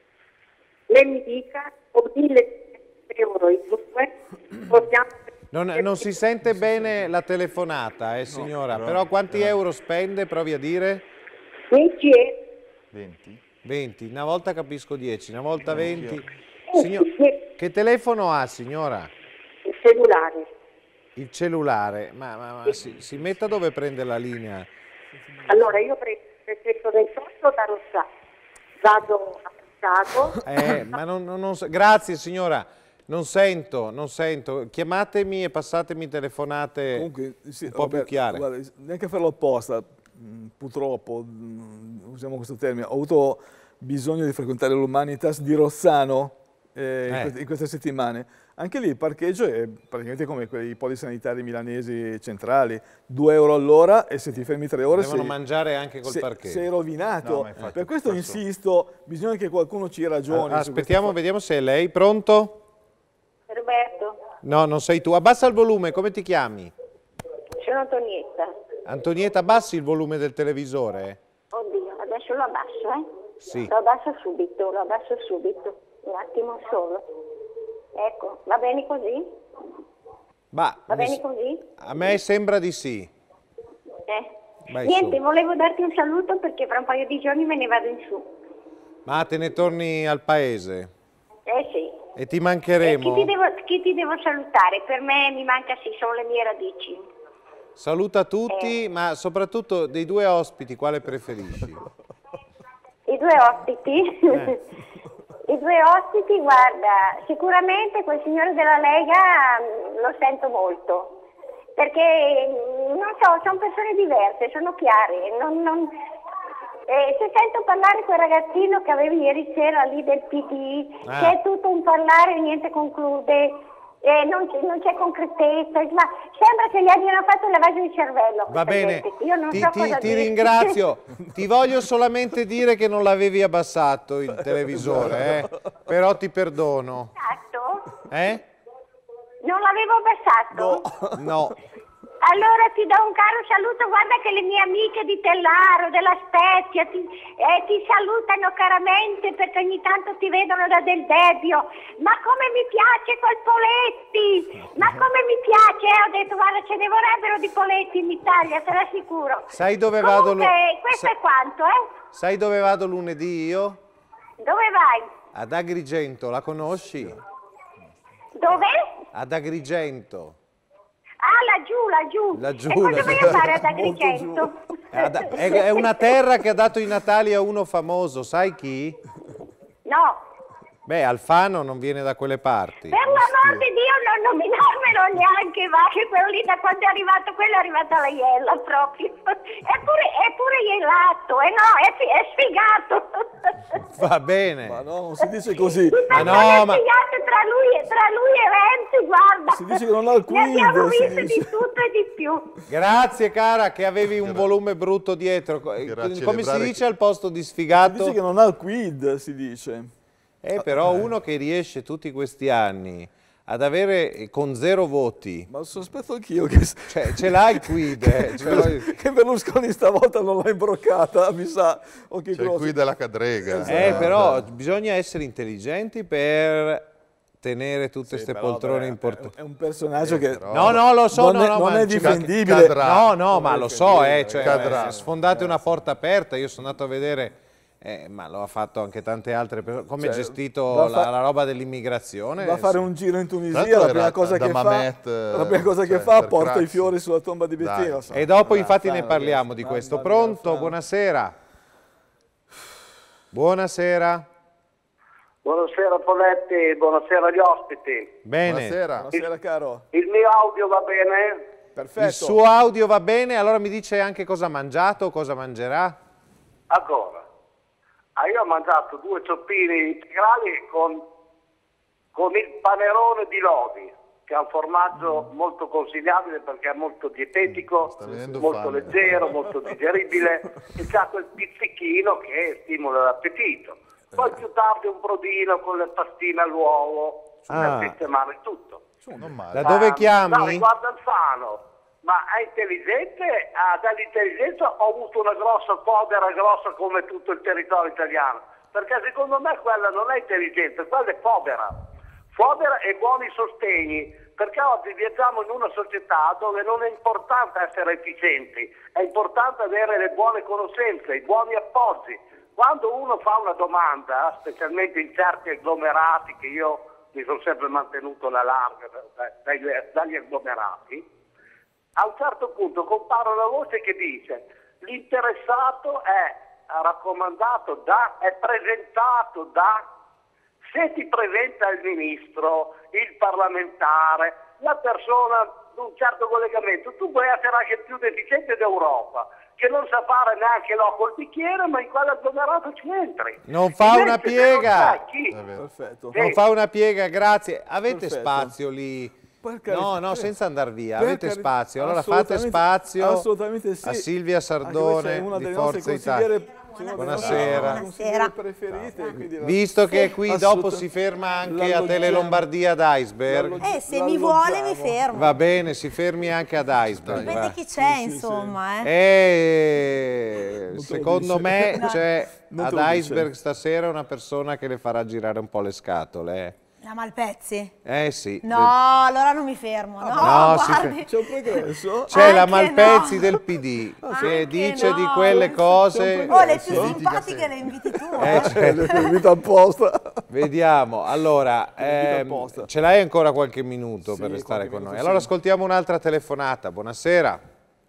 Lei mi dica, con mille euro in due possiamo... Non, non si sente bene la telefonata, eh, signora, no, però quanti no. euro spende, provi a dire? dieci euro. venti? venti, una volta capisco dieci, una volta venti... Signor, che telefono ha, signora? Il cellulare. Il cellulare, ma, ma, ma si, si metta dove prende la linea? Allora, io prendo il trecentoventotto da Rossano, vado a Passago. Eh, ma non, non, non, grazie signora, non sento, non sento. Chiamatemi e passatemi telefonate Comunque, sì, un po' Roberto, più chiare. Guarda, neanche a farlo apposta, purtroppo, usiamo questo termine, ho avuto bisogno di frequentare l'Humanitas di Rossano, Eh, eh. in, queste, in queste settimane. Anche lì il parcheggio è praticamente come quei polisanitari milanesi centrali, due euro all'ora e se ti fermi tre ore devono sei, mangiare anche col sei, parcheggio. sei rovinato. No, infatti, per questo questo... insisto, bisogna che qualcuno ci ragioni. Ah, aspettiamo, vediamo se è lei. Pronto? Roberto. No, non sei tu. Abbassa il volume, come ti chiami? Sono Antonietta. Antonietta, abbassi il volume del televisore? Oddio, adesso lo abbasso, eh? Sì. Lo abbasso subito, lo abbasso subito. Un attimo solo. Ecco, va bene così? Bah, va bene così? A me sembra di sì. Eh. Vai Niente, su. volevo darti un saluto perché fra un paio di giorni me ne vado in su. Ma te ne torni al paese? Eh sì. E ti mancheremo? E chi, ti devo, chi ti devo salutare? Per me mi manca, sì, sono le mie radici. Saluta tutti, eh. ma soprattutto dei due ospiti, quale preferisci? I due ospiti? Eh. I due ospiti, guarda, sicuramente quel signore della Lega lo sento molto, perché, non so, sono persone diverse, sono chiare. Non, non, eh, se sento parlare quel ragazzino che avevi ieri sera lì del P D, ah. che è tutto un parlare e niente conclude, eh, non, non c'è concretezza, ma sembra che gli abbiano fatto il lavaggio di cervello. Va bene, Io non ti, so ti, cosa ti dire. ringrazio, ti voglio solamente dire che non l'avevi abbassato il televisore, eh? Però ti perdono. Esatto? Eh? Non l'avevo abbassato? No. No. Allora ti do un caro saluto, guarda che le mie amiche di Tellaro, della Spezia, ti, eh, ti salutano caramente perché ogni tanto ti vedono da Del Debbio. Ma come mi piace quel Poletti! Ma come mi piace! Eh, ho detto, guarda, ce ne vorrebbero di Poletti in Italia, te l'assicuro. Sai dove vado? Comunque, questo Sa è quanto, eh? Sai dove vado lunedì io? Dove vai? Ad Agrigento, la conosci? Dove? Ad Agrigento. Ah, laggiù, laggiù. Laggiù, e cosa laggiù. vai a fare ad Agrigento? È, è una terra che ha dato i Natali a uno famoso, sai chi? No. Beh, Alfano non viene da quelle parti. Per l'amor di Dio non nominarmelo neanche, va, che quello lì da quando è arrivato, quello è arrivata la iella proprio. Eppure, eppure ielato, e no, è, è sfigato. Va bene. Ma no, non si dice così. Ma no, ma... tra lui, tra lui e Renzi, guarda. Si dice che non ha il quid. Ne abbiamo visto di tutto e di più. Grazie cara, che avevi un volume brutto dietro. Grazie, come si dice al posto di sfigato? Si dice che non ha il quid, si dice. Eh, però uno che riesce tutti questi anni ad avere con zero voti. Ma sospetto anch'io che... Cioè, ce l'ha il quid. Eh. Cioè, che Berlusconi stavolta non l'ha imbroccata, mi sa. C'è il quid della cadrega. Eh, però bisogna essere intelligenti per tenere tutte queste sì, poltrone importanti. È un personaggio eh, che... Però... No, no, lo so. Non, no, è, no, non ma è difendibile. No, no, ma lo so, eh, cioè, cadrà. sfondate una porta aperta. Io sono andato a vedere... Eh, ma lo ha fatto anche tante altre persone. Come ha cioè, gestito la, la roba dell'immigrazione? Va a fare un giro in Tunisia, la prima cosa che Mamet, fa, la prima cosa cioè, che fa porta Craxi. I fiori sulla tomba di Bettino. E dopo infatti ne parliamo di questo. Pronto? Buonasera. Buonasera. Buonasera Poletti, buonasera agli ospiti. Bene. Buonasera, buonasera caro. Il mio audio va bene? Perfetto. Il suo audio va bene, allora mi dice anche cosa ha mangiato, cosa mangerà? Ancora. Ah, io ho mangiato due cioppini integrali con, con il panerone di Lodi, che è un formaggio mm. molto consigliabile perché è molto dietetico, molto fame. leggero, molto digeribile e c'ha quel pizzichino che stimola l'appetito. Poi più tardi un brodino con le pastine all'uovo, ah. per sistemare tutto. Non male. Da dove chiami? No, riguardo Alfano. Ma è intelligente, ah, dall'intelligenza ho avuto una grossa fodera, grossa come tutto il territorio italiano, perché secondo me quella non è intelligenza, quella è fodera. Fodera e buoni sostegni, perché oggi viaggiamo in una società dove non è importante essere efficienti, è importante avere le buone conoscenze, i buoni appoggi. Quando uno fa una domanda, specialmente in certi agglomerati, che io mi sono sempre mantenuto alla larga dagli, dagli agglomerati, a un certo punto compare una voce che dice l'interessato è raccomandato da, è presentato da, se ti presenta il ministro, il parlamentare, la persona di un certo collegamento, tu puoi essere anche più deficiente d'Europa, che non sa fare neanche l'occhio col bicchiere, ma in quell'agglomerato ci entri. Non fa invece, una piega. Perfetto. Non fa una piega, grazie. Avete Perfetto. spazio lì? Carità, no, no, senza andare via, per avete carità, spazio, allora fate spazio assolutamente sì. a Silvia Sardone una di delle Forza Italia. Buonasera. Buonasera. Preferite, visto che qui dopo si ferma anche a Tele Lombardia ad Iceberg. Eh, se mi vuole mi fermo. Va bene, si fermi anche ad Iceberg. Dipende chi c'è, sì, insomma. Sì. Eh. E secondo me c'è ad Iceberg stasera una persona che le farà girare un po' le scatole. La Malpezzi? Eh sì. No, allora non mi fermo. No, No, guardi. C'è un progresso? C'è la Anche Malpezzi no. del P D che Anche dice no. di quelle cose. Oh, le più simpatiche le inviti tu. Eh, Eh. cioè, Invito apposta. vediamo, allora, Invito ehm, apposta. ce l'hai ancora qualche minuto Sì, per restare qualche con noi? minuto, Allora sì. ascoltiamo un'altra telefonata. Buonasera.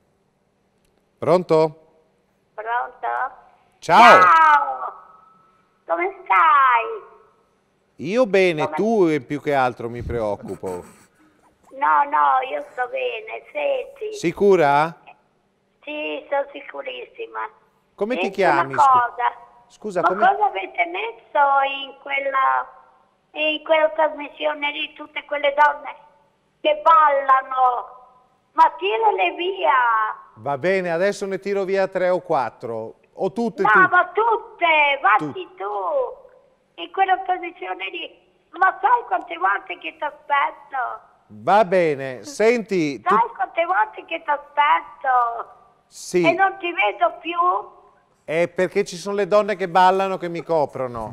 Pronto? Pronto? Ciao. Ciao! Come stai? Io bene, Come- tu più che altro mi preoccupo. No, no, io sto bene, senti. Sicura? Sì, sono sicurissima. Come ti Senti chiami? una scu- cosa. Scusa, Ma come... cosa avete messo in quella, in quella trasmissione lì, tutte quelle donne che ballano? Ma tirale via! Va bene, adesso ne tiro via tre o quattro. O tutte, No, tutte. ma tutte, vatti tu! In quella posizione lì. Ma sai quante volte che ti aspetto? Va bene, senti, tu... Sai quante volte che ti aspetto? sì, E non ti vedo più? è perché ci sono le donne che ballano che mi coprono.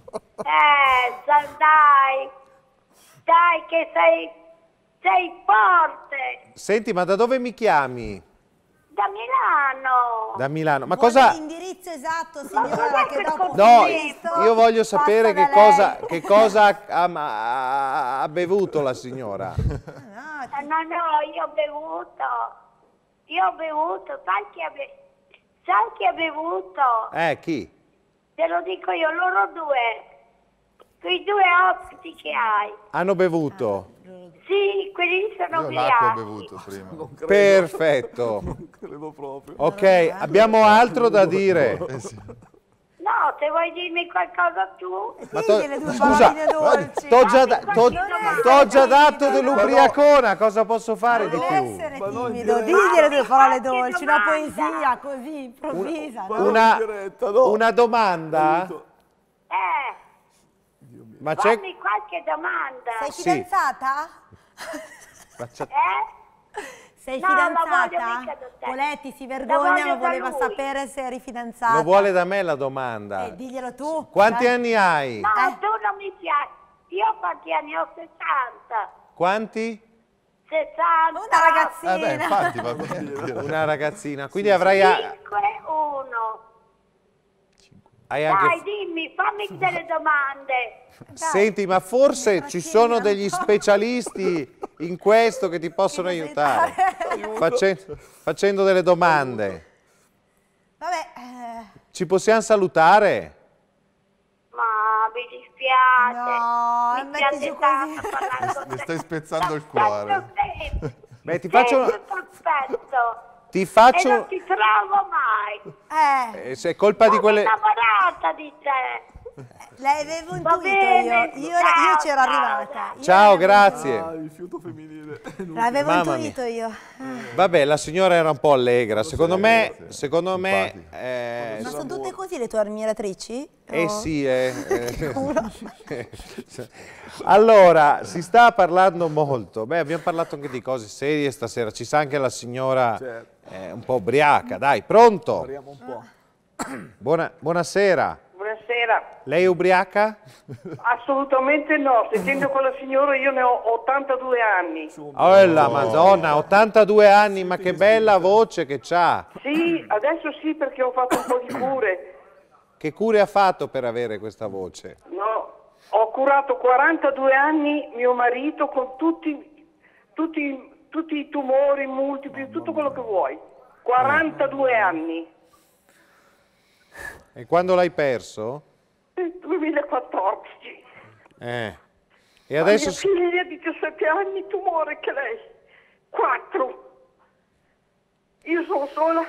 Eh, sa- dai, dai che sei, sei forte. Senti, ma da dove mi chiami? Da Milano. Da Milano. Ma Vuole cosa... l'indirizzo esatto, Ma signora, cos'è che quel dopo No, finito, io voglio sapere passa che da cosa, lei. che cosa ha, ha- ha bevuto la signora. No, Eh, No, no, io ho bevuto. Io ho bevuto, sai chi ha bevuto? Sai chi ha bevuto? Eh, chi? Te lo dico io, loro due. Quei due ospiti che hai. Hanno bevuto. Sì, quelli sono Io l'acqua ho ubriachi. bevuto prima. Non credo, Perfetto. non credo proprio. Ok, abbiamo altro da dire. Eh sì. No, se vuoi dirmi qualcosa tu. Ma to- Digli le due scusa, paroline dolci. t'ho già, da- Fammi t'ho- qualche domanda. t'ho già dato dell'ubriacona, cosa posso fare di Deve più? essere Ma non timido, in digli le due parole diretta. dolci, una Qualche poesia così, improvvisa. Ma no? non Una, in diretta, no. una domanda? Eh, Ma c'è... fammi qualche domanda. Sei Sì. fidanzata? Faccia- Eh? Sei No, non voglio fidanzata? mica da te. Poletti si La vergogna, voglio ma da voleva lui. sapere se eri fidanzata. Lo vuole da me la domanda. Eh, diglielo tu. Quanti dai. anni hai? No, Eh. tu non mi piaci. Io quanti anni ho? sessanta. Quanti? sessanta. Una ragazzina. Eh beh, infatti va bene. Una ragazzina. Quindi avrai... a- cinque uno. hai anche... Dai, dimmi, fammi delle domande. Senti, ma forse ci sono degli specialisti in questo che ti possono Che aiutare. aiutare. Face- facendo delle domande. Vabbè, eh, Ci possiamo salutare? Ma mi dispiace. No, mi metti dispiace giù tanto così. parlare con Mi te. stai spezzando il Tanto cuore. tempo. Beh, ti faccio... Sempre t'aspetto. Ti E faccio... non ti trovo mai. eh, Eh, se è colpa di Sono quelle... innamorata di te. l'avevo Va intuito bene, io. Io, ciao, io c'ero ciao. arrivata. Io Ciao, l'avevo grazie. Ah, il fiuto femminile. intuito. L'avevo Mamma intuito io. Vabbè, la signora era un po' allegra. Secondo me... sì, Secondo me... simpatica. eh, Ma sono tutte così le tue ammiratrici? Eh O- sì, eh, eh. Allora, si sta parlando molto. Beh, abbiamo parlato anche di cose serie stasera. Ci sa anche la signora Certo. eh, un po' ubriaca. Dai, pronto? Parliamo un po'. Buona- buonasera. Buonasera. Lei è ubriaca? Assolutamente no, sentendo con la signora io ne ho ottantadue anni. Oh, la Madonna, ottantadue anni, ma che bella voce che c'ha. Sì, adesso sì perché ho fatto un po' di cure. Che cure ha fatto per avere questa voce? No, ho curato quarantadue anni mio marito con tutti, tutti, tutti i tumori multipli, tutto quello che vuoi. quarantadue anni. E quando l'hai perso? Nel duemilaquattordici. Eh. E La adesso... mia figlia di diciassette anni, tumore che lei. quattro. Io sono sola,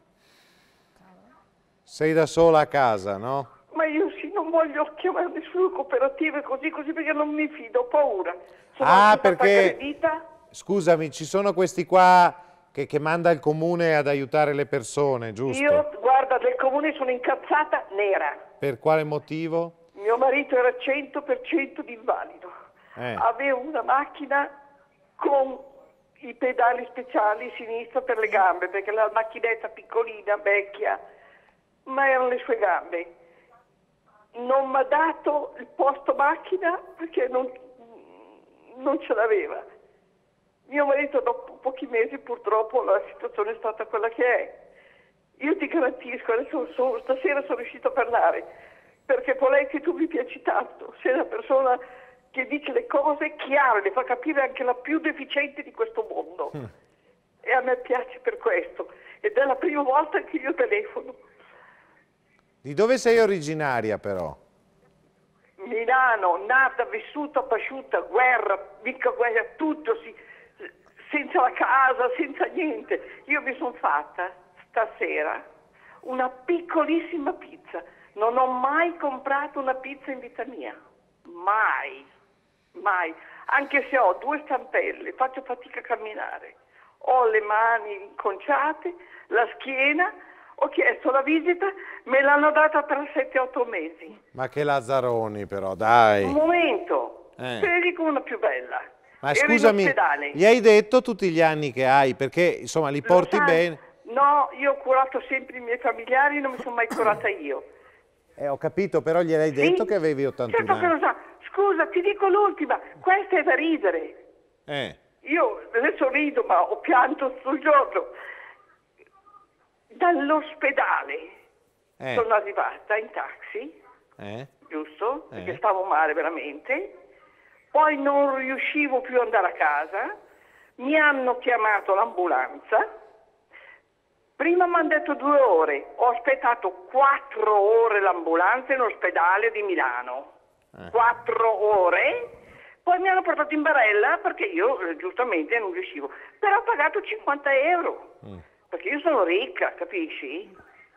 Sei da sola a casa, no? ma io sì, non voglio chiamare nessuna cooperativa così, così perché non mi fido, ho paura. Sono Ah, anche stata perché- aggredita. Scusami, ci sono questi qua che, che manda il comune ad aiutare le persone, giusto? Io, guarda, del comune sono incazzata nera. Per quale motivo? Mio marito era cento per cento di invalido. Eh. Aveva una macchina con i pedali speciali sinistra per le gambe, perché la macchinetta piccolina, vecchia, ma erano le sue gambe. non mi ha dato il posto macchina perché non, non ce l'aveva. Mio marito dopo pochi mesi purtroppo la situazione è stata quella che è. Io ti garantisco, adesso so, stasera sono riuscito a parlare, perché Poletti tu mi piaci tanto, sei una persona che dice le cose chiare, le fa capire anche la più deficiente di questo mondo. Mm. E a me piace per questo, ed è la prima volta che io telefono. Di dove sei originaria però? Milano, nata, vissuta, pasciuta, guerra, mica guerra, tutto, si, senza la casa, senza niente. Io mi sono fatta stasera una piccolissima pizza. Non ho mai comprato una pizza in vita mia, mai, mai. Anche se ho due stampelle, faccio fatica a camminare. Ho le mani inconciate, la schiena, ho chiesto la visita, me l'hanno data tra sette otto mesi. Ma che lazzaroni però, dai. Un momento, eh. te ne dico una più bella. Ma Ero scusami, gli hai detto tutti gli anni che hai, perché insomma li porti sai, bene? No, io ho curato sempre i miei familiari, non mi sono mai curata io. Eh, ho capito, però gliel'hai detto sì? che avevi ottantuno certo anni. Che lo sa. Scusa, ti dico l'ultima, questa è da ridere. Eh. Io adesso rido, ma ho pianto sul giorno. Dall'ospedale eh. sono arrivata in taxi, eh. giusto? Eh. Perché stavo male veramente. Poi non riuscivo più ad andare a casa. Mi hanno chiamato l'ambulanza. Prima mi hanno detto due ore. Ho aspettato quattro ore l'ambulanza in ospedale di Milano. Eh. Quattro ore. Poi mi hanno portato in barella perché io eh, giustamente non riuscivo. Però ho pagato cinquanta euro. Mm. Perché io sono ricca, capisci?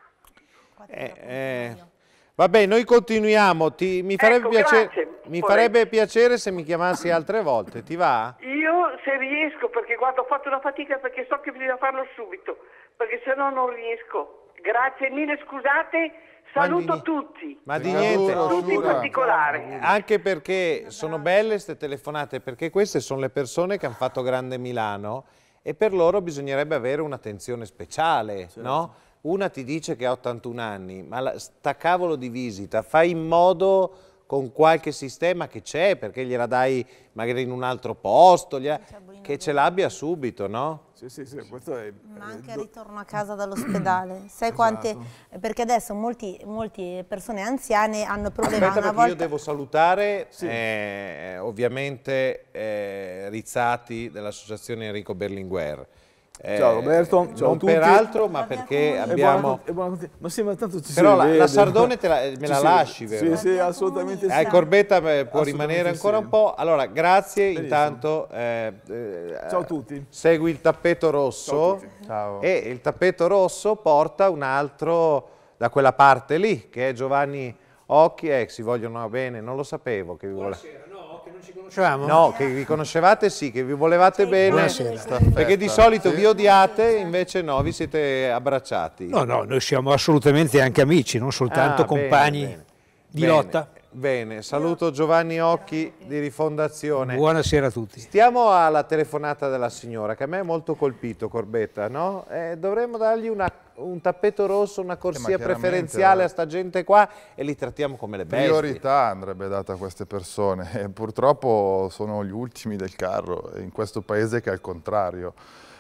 Eh, eh. Vabbè, noi continuiamo. Ti, mi farebbe, ecco, piacere, grazie, mi farebbe piacere se mi chiamassi altre volte. Ti va? Io se riesco, perché guarda, ho fatto una fatica perché so che bisogna farlo subito, perché se no non riesco. Grazie mille, scusate. Saluto di, tutti. Ma di niente. Tutti in particolare. Anche perché sono belle queste telefonate, perché queste sono le persone che hanno fatto grande Milano e per loro bisognerebbe avere un'attenzione speciale, certo. No? Una ti dice che ha ottantuno anni, ma la, sta cavolo di visita, fai in modo con qualche sistema che c'è, perché gliela dai magari in un altro posto, gliela, che ce l'abbia subito, no? Sì, sì, sì, questo è... Ma anche al ritorno a casa dall'ospedale. Sai esatto. quante... Perché adesso molti, molte persone anziane hanno problemi. Aspetta, una perché volta... io devo salutare, sì. eh, ovviamente, eh, Rizzati dell'Associazione Enrico Berlinguer. Eh, ciao Roberto, ciao non a tutti. per altro, ma perché abbiamo... È buona, è buona, ma sì, ma tanto ci Però si la, vede. la Sardone te la, me la sì, lasci, vero? Sì, sì, assolutamente sì. Eh, Corbetta può rimanere ancora sì. un po'. Allora, grazie, benissimo. Intanto eh, eh, ciao a tutti. Segui il tappeto rosso. Ciao a tutti. Ciao. E il tappeto rosso porta un altro da quella parte lì, che è Giovanni Occhi. Eh, si vogliono bene, non lo sapevo che vi volevate. Conoscevamo? No, che vi conoscevate sì, che vi volevate bene, buonasera. perché di solito vi odiate, invece no, vi siete abbracciati. No, no, noi siamo assolutamente anche amici, non soltanto Ah, compagni bene, bene. di Bene, lotta. Bene, saluto Giovanni Occhi di Rifondazione. Buonasera a tutti. Stiamo alla telefonata della signora, che a me è molto colpito, Corbetta, no? Eh, dovremmo dargli una, un tappeto rosso, una corsia eh, preferenziale a sta gente qua e li trattiamo come le bestie. Priorità andrebbe data a queste persone e purtroppo sono gli ultimi del carro in questo paese che è al contrario.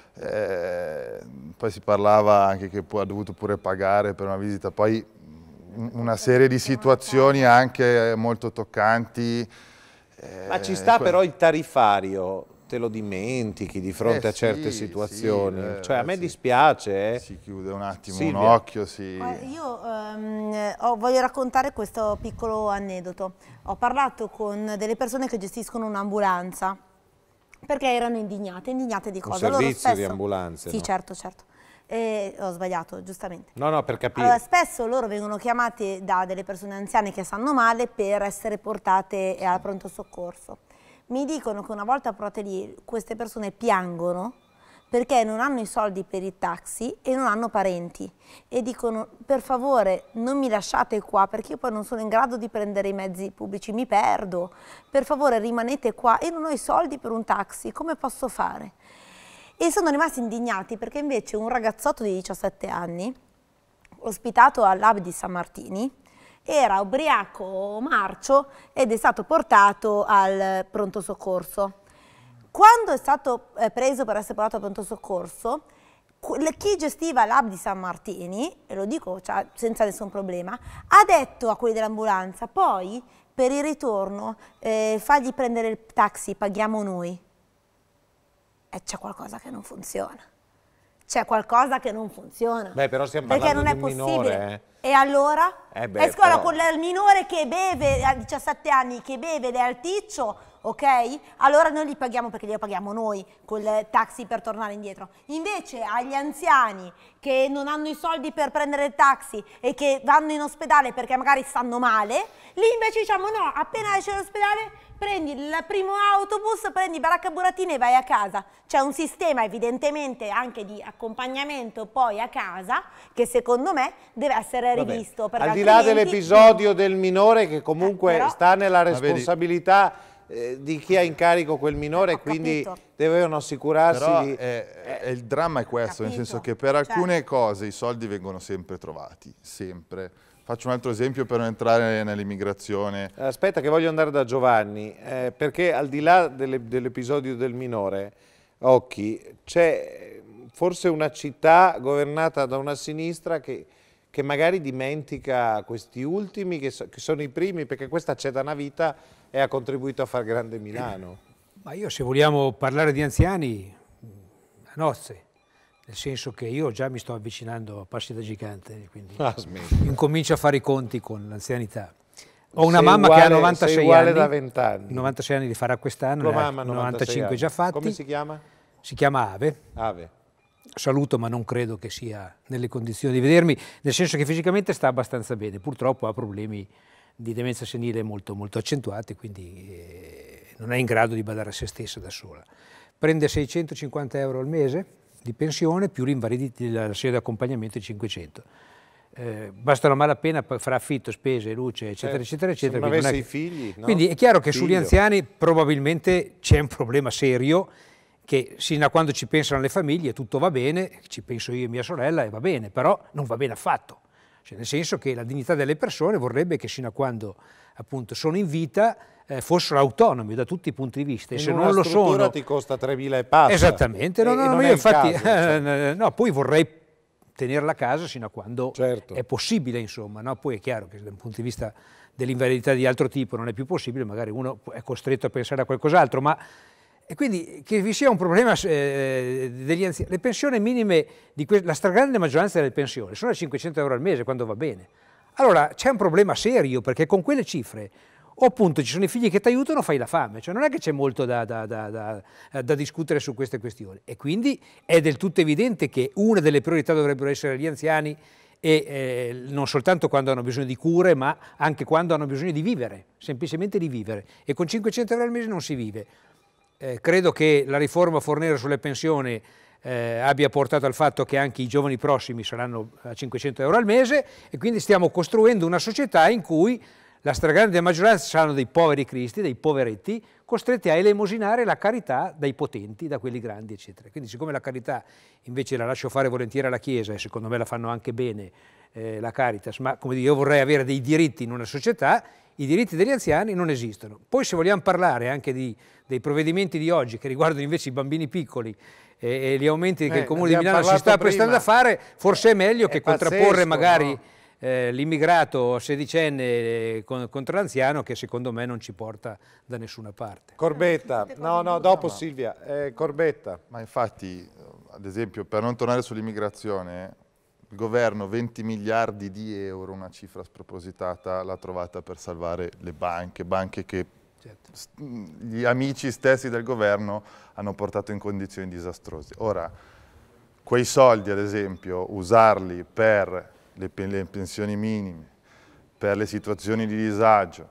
Eh, poi si parlava anche che ha dovuto pure pagare per una visita, poi una serie di situazioni anche molto toccanti. Eh, Ma ci sta però il tariffario, te lo dimentichi di fronte eh a certe sì, situazioni, sì, eh, cioè a me sì. dispiace. Eh. Si chiude un attimo Silvia. un occhio. Si... Io um, ho, voglio raccontare questo piccolo aneddoto. Ho parlato con delle persone che gestiscono un'ambulanza perché erano indignate, indignate di cosa? Un servizio loro spesso, di ambulanze. Sì, no? certo, certo. E ho sbagliato, giustamente. No, no, per capire. Allora, spesso loro vengono chiamati da delle persone anziane che stanno male per essere portate al pronto soccorso. Mi dicono che una volta portate lì, queste persone piangono perché non hanno i soldi per i taxi e non hanno parenti. E dicono, per favore, non mi lasciate qua perché io poi non sono in grado di prendere i mezzi pubblici, mi perdo. Per favore, rimanete qua e non ho i soldi per un taxi, come posso fare? E sono rimasti indignati perché invece un ragazzotto di diciassette anni, ospitato all'Hub di San Martini, era ubriaco marcio ed è stato portato al pronto soccorso. Quando è stato eh, preso per essere portato al pronto soccorso, chi gestiva l'hub di San Martini, e lo dico cioè, senza nessun problema, ha detto a quelli dell'ambulanza: poi per il ritorno eh, fagli prendere il taxi, paghiamo noi. E c'è qualcosa che non funziona. C'è qualcosa che non funziona. Beh, però stiamo perché parlando non è di un possibile. minore, eh. E allora? Eh beh, è scuola però... con il minore che beve a diciassette anni, che beve ed è alticcio, ok? Allora noi li paghiamo perché li paghiamo noi col taxi per tornare indietro. Invece agli anziani che non hanno i soldi per prendere il taxi e che vanno in ospedale perché magari stanno male, lì invece diciamo no, appena esci dall'ospedale prendi il primo autobus, prendi baracca buratina e vai a casa. C'è un sistema evidentemente anche di accompagnamento poi a casa che secondo me deve essere rivisto. Al di là altrimenti... dell'episodio del minore che comunque eh, però... sta nella responsabilità eh, di chi ha in carico quel minore, Ho quindi capito. devono assicurarsi Però di... è, è, il dramma è questo, nel Capito. senso che per alcune Certo. cose i soldi vengono sempre trovati, sempre. Faccio un altro esempio per non entrare nell'immigrazione. Aspetta che voglio andare da Giovanni, eh, perché al di là delle, dell'episodio del minore, Occhi, c'è forse una città governata da una sinistra che, che magari dimentica questi ultimi, che, so, che sono i primi, perché questa c'è da una vita e ha contribuito a far grande Milano. Ma io, se vogliamo parlare di anziani, a nozze. Nel senso che io già mi sto avvicinando a passi da gigante, quindi ah, incomincio a fare i conti con l'anzianità. Ho una sei mamma uguale, che ha novantasei sei uguale anni, da vent'anni. novantasei anni li farà quest'anno, Tua mamma novantacinque già fatti. Come si chiama? Si chiama Ave. Ave. Saluto, ma non credo che sia nelle condizioni di vedermi, nel senso che fisicamente sta abbastanza bene, purtroppo ha problemi di demenza senile molto, molto accentuati, quindi eh, non è in grado di badare a se stessa da sola. Prende seicentocinquanta euro al mese di pensione più l'invalidità, la sedia di accompagnamento di cinquecento. Eh, basta una malapena fra affitto, spese, luce, eccetera, certo. eccetera, eccetera. Se non Quindi, avessi non è che... i figli, no? Quindi è chiaro che Figlio. sugli anziani probabilmente c'è un problema serio, che sino a quando ci pensano le famiglie tutto va bene, ci penso io e mia sorella e va bene, però non va bene affatto. Cioè, nel senso che la dignità delle persone vorrebbe che sino a quando appunto sono in vita eh, fossero autonomi da tutti i punti di vista. E In se una non lo struttura sono, ti costa tremila e passa. esattamente, no, E- no, e no, non io è il infatti caso, cioè. eh, no, poi vorrei tenerla a casa sino a quando Certo. è possibile, insomma, no? Poi è chiaro che dal punto di vista dell'invalidità di altro tipo non è più possibile, magari uno è costretto a pensare a qualcos'altro, ma e quindi che vi sia un problema eh, degli anziani. Le pensioni minime, di la stragrande maggioranza delle pensioni sono a cinquecento euro al mese quando va bene. Allora c'è un problema serio, perché con quelle cifre o appunto ci sono i figli che ti aiutano o fai la fame, cioè non è che c'è molto da, da, da, da, da discutere su queste questioni, e quindi è del tutto evidente che una delle priorità dovrebbero essere gli anziani, e eh, non soltanto quando hanno bisogno di cure, ma anche quando hanno bisogno di vivere, semplicemente di vivere, e con cinquecento euro al mese non si vive. Eh, credo che la riforma Fornero sulle pensioni eh, abbia portato al fatto che anche i giovani prossimi saranno a cinquecento euro al mese, e quindi stiamo costruendo una società in cui la stragrande maggioranza saranno dei poveri cristi, dei poveretti, costretti a elemosinare la carità dai potenti, da quelli grandi, eccetera. Quindi siccome la carità invece la lascio fare volentieri alla Chiesa, e secondo me la fanno anche bene eh, la Caritas, ma come dire, io vorrei avere dei diritti in una società, i diritti degli anziani non esistono. Poi se vogliamo parlare anche di, dei provvedimenti di oggi che riguardano invece i bambini piccoli e, e gli aumenti che Eh, il Comune di abbiamo Milano si sta parlato prestando prima. a fare, forse è meglio È che pazzesco, contrapporre magari no? eh, l'immigrato sedicenne eh, con, contro l'anziano, che secondo me non ci porta da nessuna parte. Corbetta, no, no, dopo Silvia, eh, Corbetta. Ma infatti, ad esempio, per non tornare sull'immigrazione, il governo venti miliardi di euro, una cifra spropositata, l'ha trovata per salvare le banche, banche che Certo. gli amici stessi del governo hanno portato in condizioni disastrose. Ora, quei soldi, ad esempio, usarli per le, pen le pensioni minime, per le situazioni di disagio,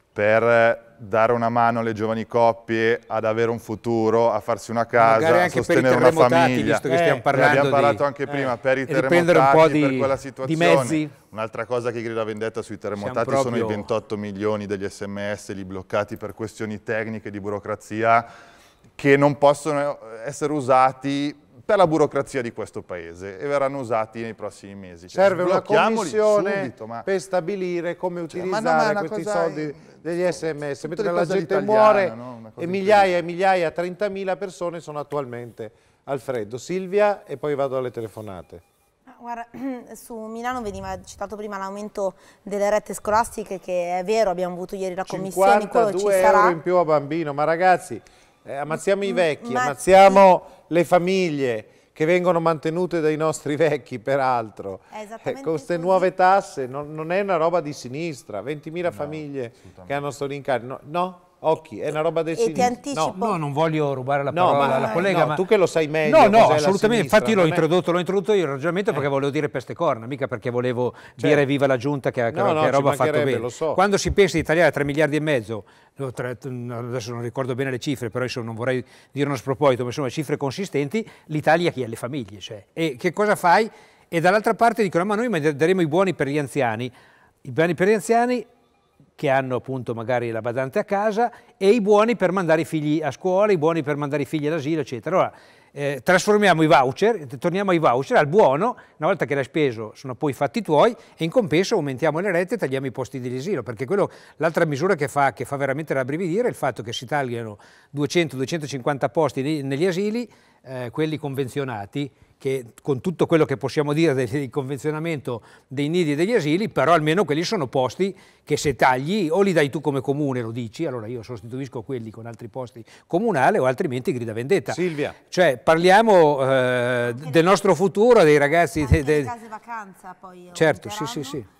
per dare una mano alle giovani coppie ad avere un futuro, a farsi una casa, a sostenere una famiglia. Visto che stiamo parlando abbiamo parlato di, anche prima, eh, per i e riprendere un po' terremotati, di, per quella di situazione. mezzi. Un'altra cosa che grida vendetta sui terremotati Siamo sono i proprio- ventotto milioni degli sms li bloccati per questioni tecniche di burocrazia che non possono essere usati per la burocrazia di questo Paese e verranno usati nei prossimi mesi. Cioè, serve una commissione subito, ma... per stabilire come utilizzare cioè, ma no, ma questi cosa... soldi degli sms, mentre la cosa gente muore no? e migliaia e migliaia, trentamila persone sono attualmente al freddo. Silvia, e poi vado alle telefonate. Guarda, su Milano veniva citato prima l'aumento delle rette scolastiche, che è vero, abbiamo avuto ieri la commissione, quello ci cinquantadue sarà. euro in più a bambino, ma ragazzi, eh, ammazziamo i vecchi, ma ammazziamo le famiglie che vengono mantenute dai nostri vecchi, peraltro. Eh, con queste nuove tasse non, non è una roba di sinistra, ventimila no, famiglie che hanno sto rincarico, no, no? Occhi, è una roba del sinistra. No. no, non voglio rubare la no, parola ma, alla collega. No, ma... tu che lo sai meglio. No, no, assolutamente. assolutamente. Infatti io l'ho è... introdotto, l'ho introdotto io il ragionamento perché eh. volevo dire peste corna, mica perché volevo cioè. dire viva la giunta che, che, no, no, che roba ha fatto bene. Lo so. Quando si pensa di tagliare tre miliardi e mezzo, adesso non ricordo bene le cifre, però non vorrei dire uno sproposito, ma insomma cifre consistenti, l'Italia chi ha le famiglie. Cioè. E che cosa fai? E dall'altra parte dicono, ma noi daremo i buoni per gli anziani. I buoni per gli anziani che hanno appunto magari la badante a casa e i buoni per mandare i figli a scuola, i buoni per mandare i figli all'asilo, eccetera. Allora, eh, trasformiamo i voucher, torniamo ai voucher, al buono, una volta che l'hai speso sono poi fatti tuoi e in compenso aumentiamo le rette e tagliamo i posti di asilo, perché quello, l'altra misura che fa, che fa veramente rabbrividire è il fatto che si tagliano duecento duecentocinquanta posti negli asili, eh, quelli convenzionati, che con tutto quello che possiamo dire del convenzionamento dei nidi e degli asili, però almeno quelli sono posti che se tagli o li dai tu come comune, lo dici, allora io sostituisco quelli con altri posti comunali o altrimenti grida vendetta. Silvia. Cioè parliamo eh, del nostro futuro, dei ragazzi... Anche de, de... le case vacanza poi certo, sì, sì, sì.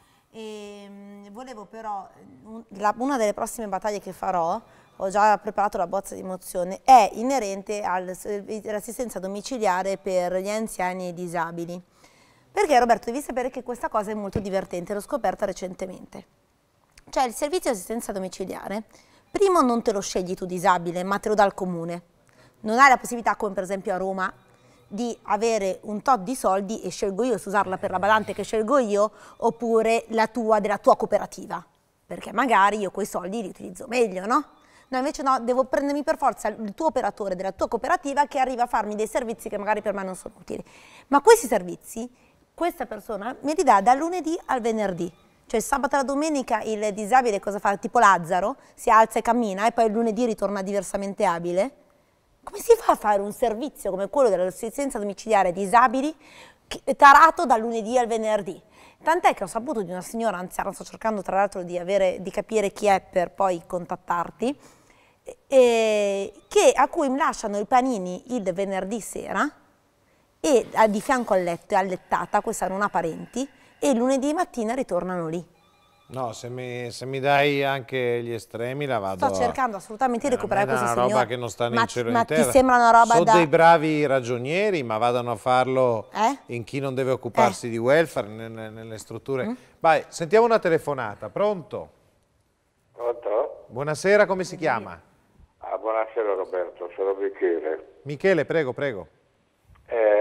E, volevo però, la, una delle prossime battaglie che farò, ho già preparato la bozza di mozione, è inerente all'assistenza domiciliare per gli anziani e i disabili. Perché Roberto, devi sapere che questa cosa è molto divertente, l'ho scoperta recentemente. Cioè il servizio di assistenza domiciliare, primo non te lo scegli tu disabile, ma te lo dà il comune. Non hai la possibilità, come per esempio a Roma, di avere un tot di soldi e scelgo io se usarla per la badante che scelgo io, oppure la tua, della tua cooperativa. Perché magari io quei soldi li utilizzo meglio, no? No, invece no, devo prendermi per forza il tuo operatore della tua cooperativa che arriva a farmi dei servizi che magari per me non sono utili. Ma questi servizi, questa persona me li dà dal lunedì al venerdì. Cioè sabato e la domenica il disabile cosa fa? Tipo Lazzaro, si alza e cammina e poi il lunedì ritorna diversamente abile. Come si fa a fare un servizio come quello dell'assistenza domiciliare ai disabili tarato dal lunedì al venerdì? Tant'è che ho saputo di una signora anziana, sto cercando tra l'altro di, di capire chi è per poi contattarti, eh, che, a cui mi lasciano i panini il venerdì sera e a, di fianco al letto, è allettata, questa non ha parenti, e lunedì mattina ritornano lì. No, se mi, se mi dai anche gli estremi la vado Sto cercando assolutamente di a... recuperare eh, questa signora. È una roba che non sta né ma, in cielo né ma in terra. ti sembra una roba Sono da... dei bravi ragionieri, ma vadano a farlo eh? in chi non deve occuparsi eh. di welfare, nelle, nelle strutture. Mm? Vai, sentiamo una telefonata. Pronto? Pronto? Buonasera, come si chiama? Ah, buonasera Roberto, sono Michele. Michele, prego, prego. Eh,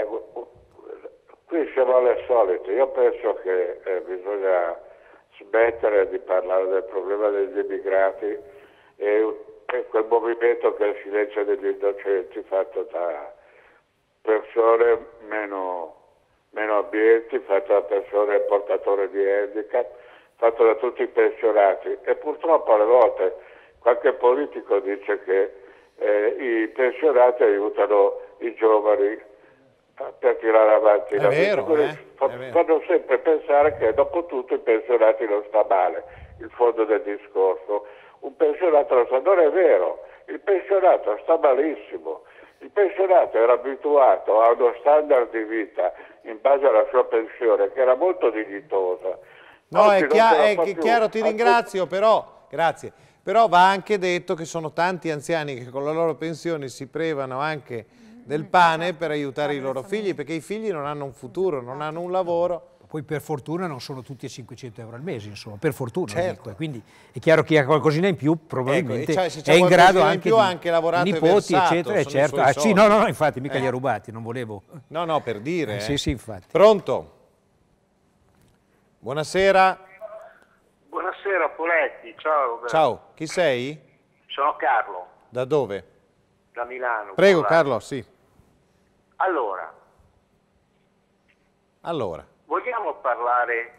qui siamo alle solite. Io penso che eh, bisogna smettere di parlare del problema degli immigrati e, e quel movimento che è il silenzio degli innocenti fatto da persone meno, meno abbienti, fatto da persone portatori di handicap, fatto da tutti i pensionati. E purtroppo alle volte qualche politico dice che eh, i pensionati aiutano i giovani per tirare avanti è la vero, vita. eh? Fa, fanno sempre pensare che dopo tutto i pensionati non sta male, il fondo del discorso. Un pensionato non sta, non è vero, il pensionato sta malissimo, il pensionato era abituato a uno standard di vita in base alla sua pensione che era molto dignitosa. No, Oggi è, chia è più. chiaro, ti ringrazio, però, grazie, però va anche detto che sono tanti anziani che con la loro pensione si privano anche del pane per aiutare i loro figli, perché i figli non hanno un futuro, non hanno un lavoro. Poi per fortuna non sono tutti a cinquecento euro al mese, insomma, per fortuna. Certo. Dico, quindi è chiaro che chi ha qualcosina in più probabilmente ecco, cioè, è in grado anche in più, di anche lavorato nipoti, versato, eccetera, eccetera. Ah, sì, no, no, infatti mica eh. li ha rubati, non volevo. No, no, per dire. Eh, eh. Sì, sì, infatti. Pronto? Buonasera. Buonasera Poletti, ciao Roberto. Ciao, chi sei? Sono Carlo. Da dove? Da Milano. Prego Carlo, sì. Allora, allora. vogliamo parlare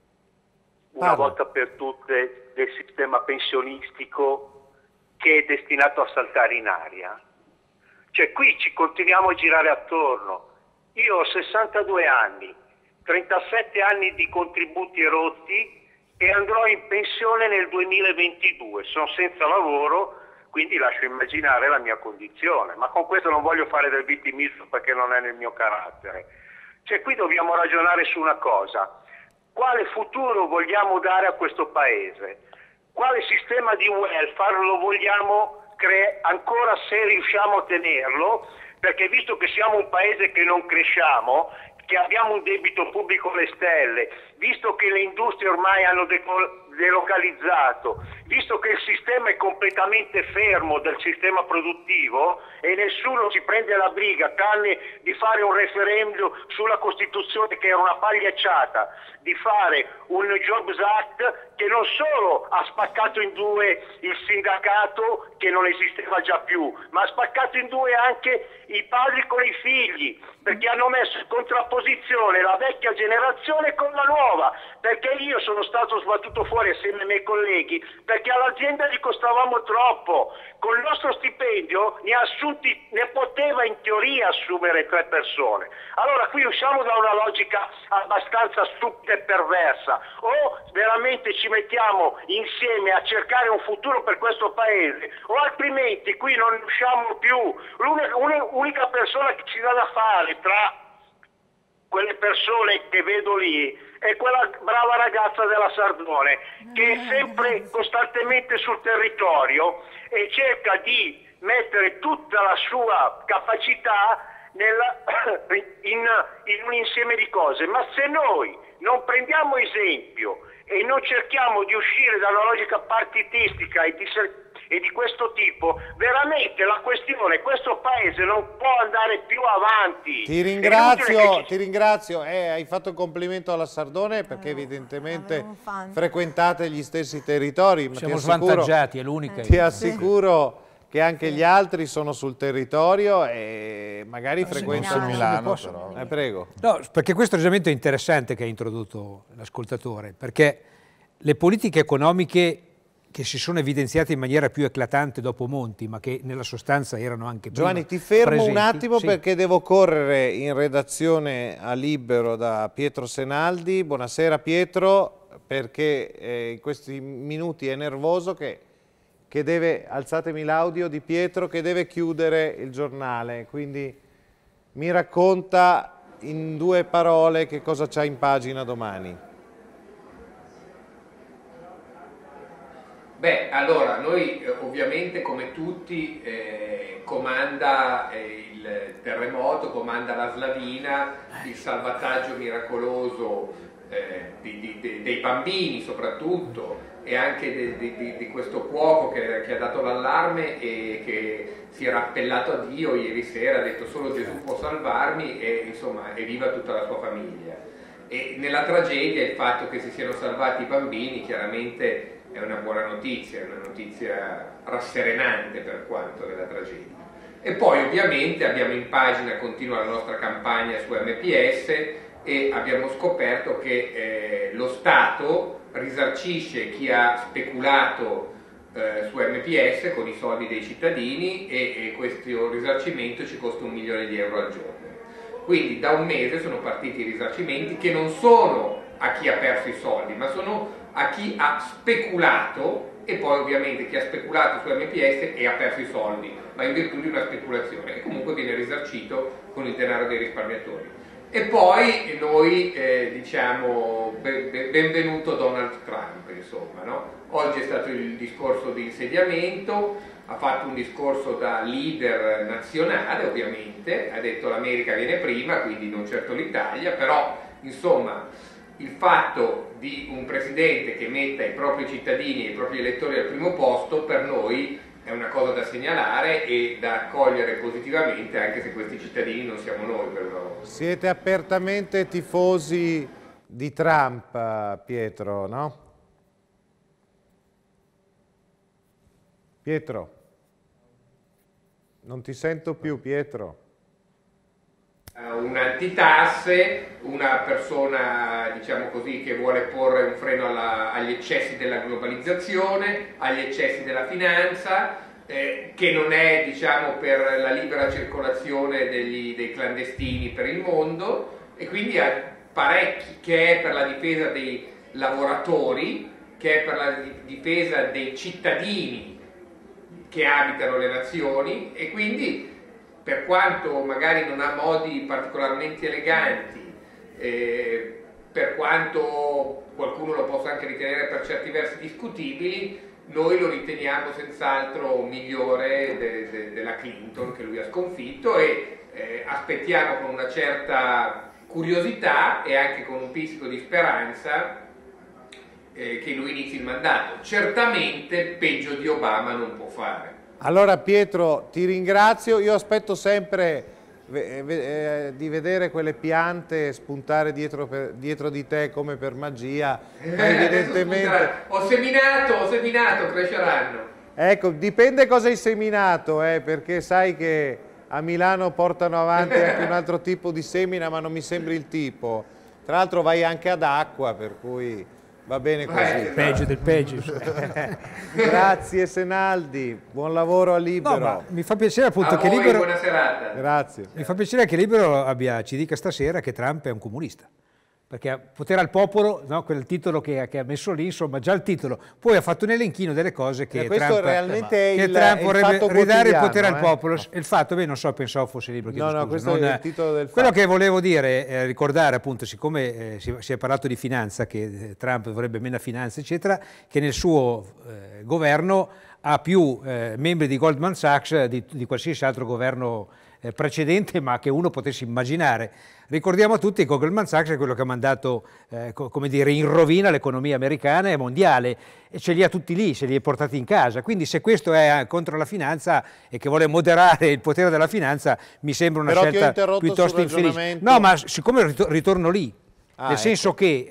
una Parla. volta per tutte del sistema pensionistico che è destinato a saltare in aria? Cioè qui ci continuiamo a girare attorno. Io ho sessantadue anni, trentasette anni di contributi erotti e andrò in pensione nel duemilaventidue. Sono senza lavoro, quindi lascio immaginare la mia condizione. Ma con questo non voglio fare del vittimismo perché non è nel mio carattere. Cioè qui dobbiamo ragionare su una cosa. Quale futuro vogliamo dare a questo paese? Quale sistema di welfare lo vogliamo creare ancora, se riusciamo a tenerlo? Perché visto che siamo un paese che non cresciamo, che abbiamo un debito pubblico alle stelle, visto che le industrie ormai hanno delocalizzato, visto che il sistema è completamente fermo del sistema produttivo e nessuno si prende la briga, tranne di fare un referendum sulla Costituzione che era una pagliacciata, di fare un Jobs Act che non solo ha spaccato in due il sindacato che non esisteva già più, ma ha spaccato in due anche i padri con i figli, perché hanno messo in contrapposizione la vecchia generazione con la nuova, perché io sono stato sbattuto fuori assieme ai miei colleghi, perché all'azienda gli costavamo troppo. Con il nostro stipendio ne, assunti, ne poteva in teoria assumere tre persone. Allora qui usciamo da una logica abbastanza stupida e perversa, o veramente ci mettiamo insieme a cercare un futuro per questo paese, o altrimenti qui non usciamo più. L'unica persona che ci dà da fare tra quelle persone che vedo lì è quella brava ragazza della Sardone che è sempre costantemente sul territorio e cerca di mettere tutta la sua capacità nella, in, in un insieme di cose. Ma se noi non prendiamo esempio e non cerchiamo di uscire dalla logica partitistica e di e di questo tipo, veramente la questione, questo paese non può andare più avanti. Ti ringrazio, ci... ti ringrazio, eh, hai fatto un complimento alla Sardone perché evidentemente frequentate gli stessi territori. Ma siamo ti assicuro, svantaggiati, è l'unica. Ti assicuro che anche gli altri sono sul territorio e magari frequentano Milano. Però. Eh, prego. No, perché questo ragionamento è interessante che ha introdotto l'ascoltatore, perché le politiche economiche che si sono evidenziate in maniera più eclatante dopo Monti, ma che nella sostanza erano anche prima Giovanni, ti fermo presenti. un attimo Sì. perché devo correre in redazione a Libero da Pietro Senaldi. Buonasera Pietro, perché eh, in questi minuti è nervoso che, che deve, alzatemi l'audio di Pietro, che deve chiudere il giornale, quindi mi racconta in due parole che cosa c'ha in pagina domani. Beh, allora, noi eh, ovviamente come tutti eh, comanda eh, il terremoto, comanda la slavina, il salvataggio miracoloso eh, di, di, di, dei bambini soprattutto e anche di, di, di, di questo cuoco che, che ha dato l'allarme e che si era appellato a Dio ieri sera, ha detto solo Gesù può salvarmi e insomma è viva tutta la sua famiglia. E nella tragedia il fatto che si siano salvati i bambini chiaramente è una buona notizia, è una notizia rasserenante per quanto della tragedia. E poi ovviamente abbiamo in pagina, continua la nostra campagna su M P S e abbiamo scoperto che eh, lo Stato risarcisce chi ha speculato eh, su M P S con i soldi dei cittadini e, e questo risarcimento ci costa un milione di euro al giorno. Quindi da un mese sono partiti i risarcimenti che non sono a chi ha perso i soldi, ma sono a chi ha speculato e poi ovviamente chi ha speculato su M P S e ha perso i soldi, ma in virtù di una speculazione e comunque viene risarcito con il denaro dei risparmiatori. E poi noi eh, diciamo be- be- benvenuto Donald Trump, insomma, no? Oggi è stato il discorso di insediamento, ha fatto un discorso da leader nazionale ovviamente, ha detto l'America viene prima, quindi non certo l'Italia, però insomma il fatto di un presidente che metta i propri cittadini e i propri elettori al primo posto per noi è una cosa da segnalare e da accogliere positivamente, anche se questi cittadini non siamo noi per loro. Siete apertamente tifosi di Trump, Pietro, no? Pietro, non ti sento più, Pietro. un'antitasse, una persona, diciamo così, che vuole porre un freno alla, agli eccessi della globalizzazione, agli eccessi della finanza, eh, che non è, diciamo, per la libera circolazione degli, dei clandestini per il mondo, e quindi ha parecchi, che è per la difesa dei lavoratori, che è per la difesa dei cittadini che abitano le nazioni, e quindi per quanto magari non ha modi particolarmente eleganti, eh, per quanto qualcuno lo possa anche ritenere per certi versi discutibili, noi lo riteniamo senz'altro migliore de, de, della Clinton che lui ha sconfitto, e eh, aspettiamo con una certa curiosità e anche con un pizzico di speranza eh, che lui inizi il mandato. Certamente peggio di Obama non può fare. Allora Pietro, ti ringrazio, io aspetto sempre eh, di vedere quelle piante spuntare dietro, per, dietro di te come per magia, ma evidentemente... Ho seminato, ho seminato, cresceranno. Ecco, dipende cosa hai seminato, eh, perché sai che a Milano portano avanti anche un altro tipo di semina, ma non mi sembri il tipo. Tra l'altro vai anche ad acqua, per cui... Va bene così. Eh, peggio del peggio. Grazie Senaldi, buon lavoro a Libero. No, ma mi fa piacere appunto a che voi, Libero... buona serata. Grazie. Mi fa piacere che Libero abbia, ci dica stasera che Trump è un comunista. Perché potere al popolo, no, quel titolo che, che ha messo lì, insomma, già il titolo. Poi ha fatto un elenchino delle cose che eh, questo Trump, realmente che è il, Trump il vorrebbe fatto ridare il potere eh? al popolo. No. Il fatto, beh, non so, pensavo fosse il libro. No, no, scusa, questo non, è il titolo del quello fatto. che volevo dire, eh, ricordare appunto, siccome eh, si, si è parlato di finanza, che eh, Trump vorrebbe meno finanza, eccetera, che nel suo eh, governo ha più eh, membri di Goldman Sachs di, di qualsiasi altro governo eh, precedente, ma che uno potesse immaginare. Ricordiamo a tutti che Goldman Sachs è quello che ha mandato, eh, co come dire, in rovina l'economia americana e mondiale, e ce li ha tutti lì, se li ha portati in casa. Quindi se questo è contro la finanza e che vuole moderare il potere della finanza, mi sembra una Però scelta piuttosto infelice. No, ma siccome ritorno lì, ah, nel ecco. senso che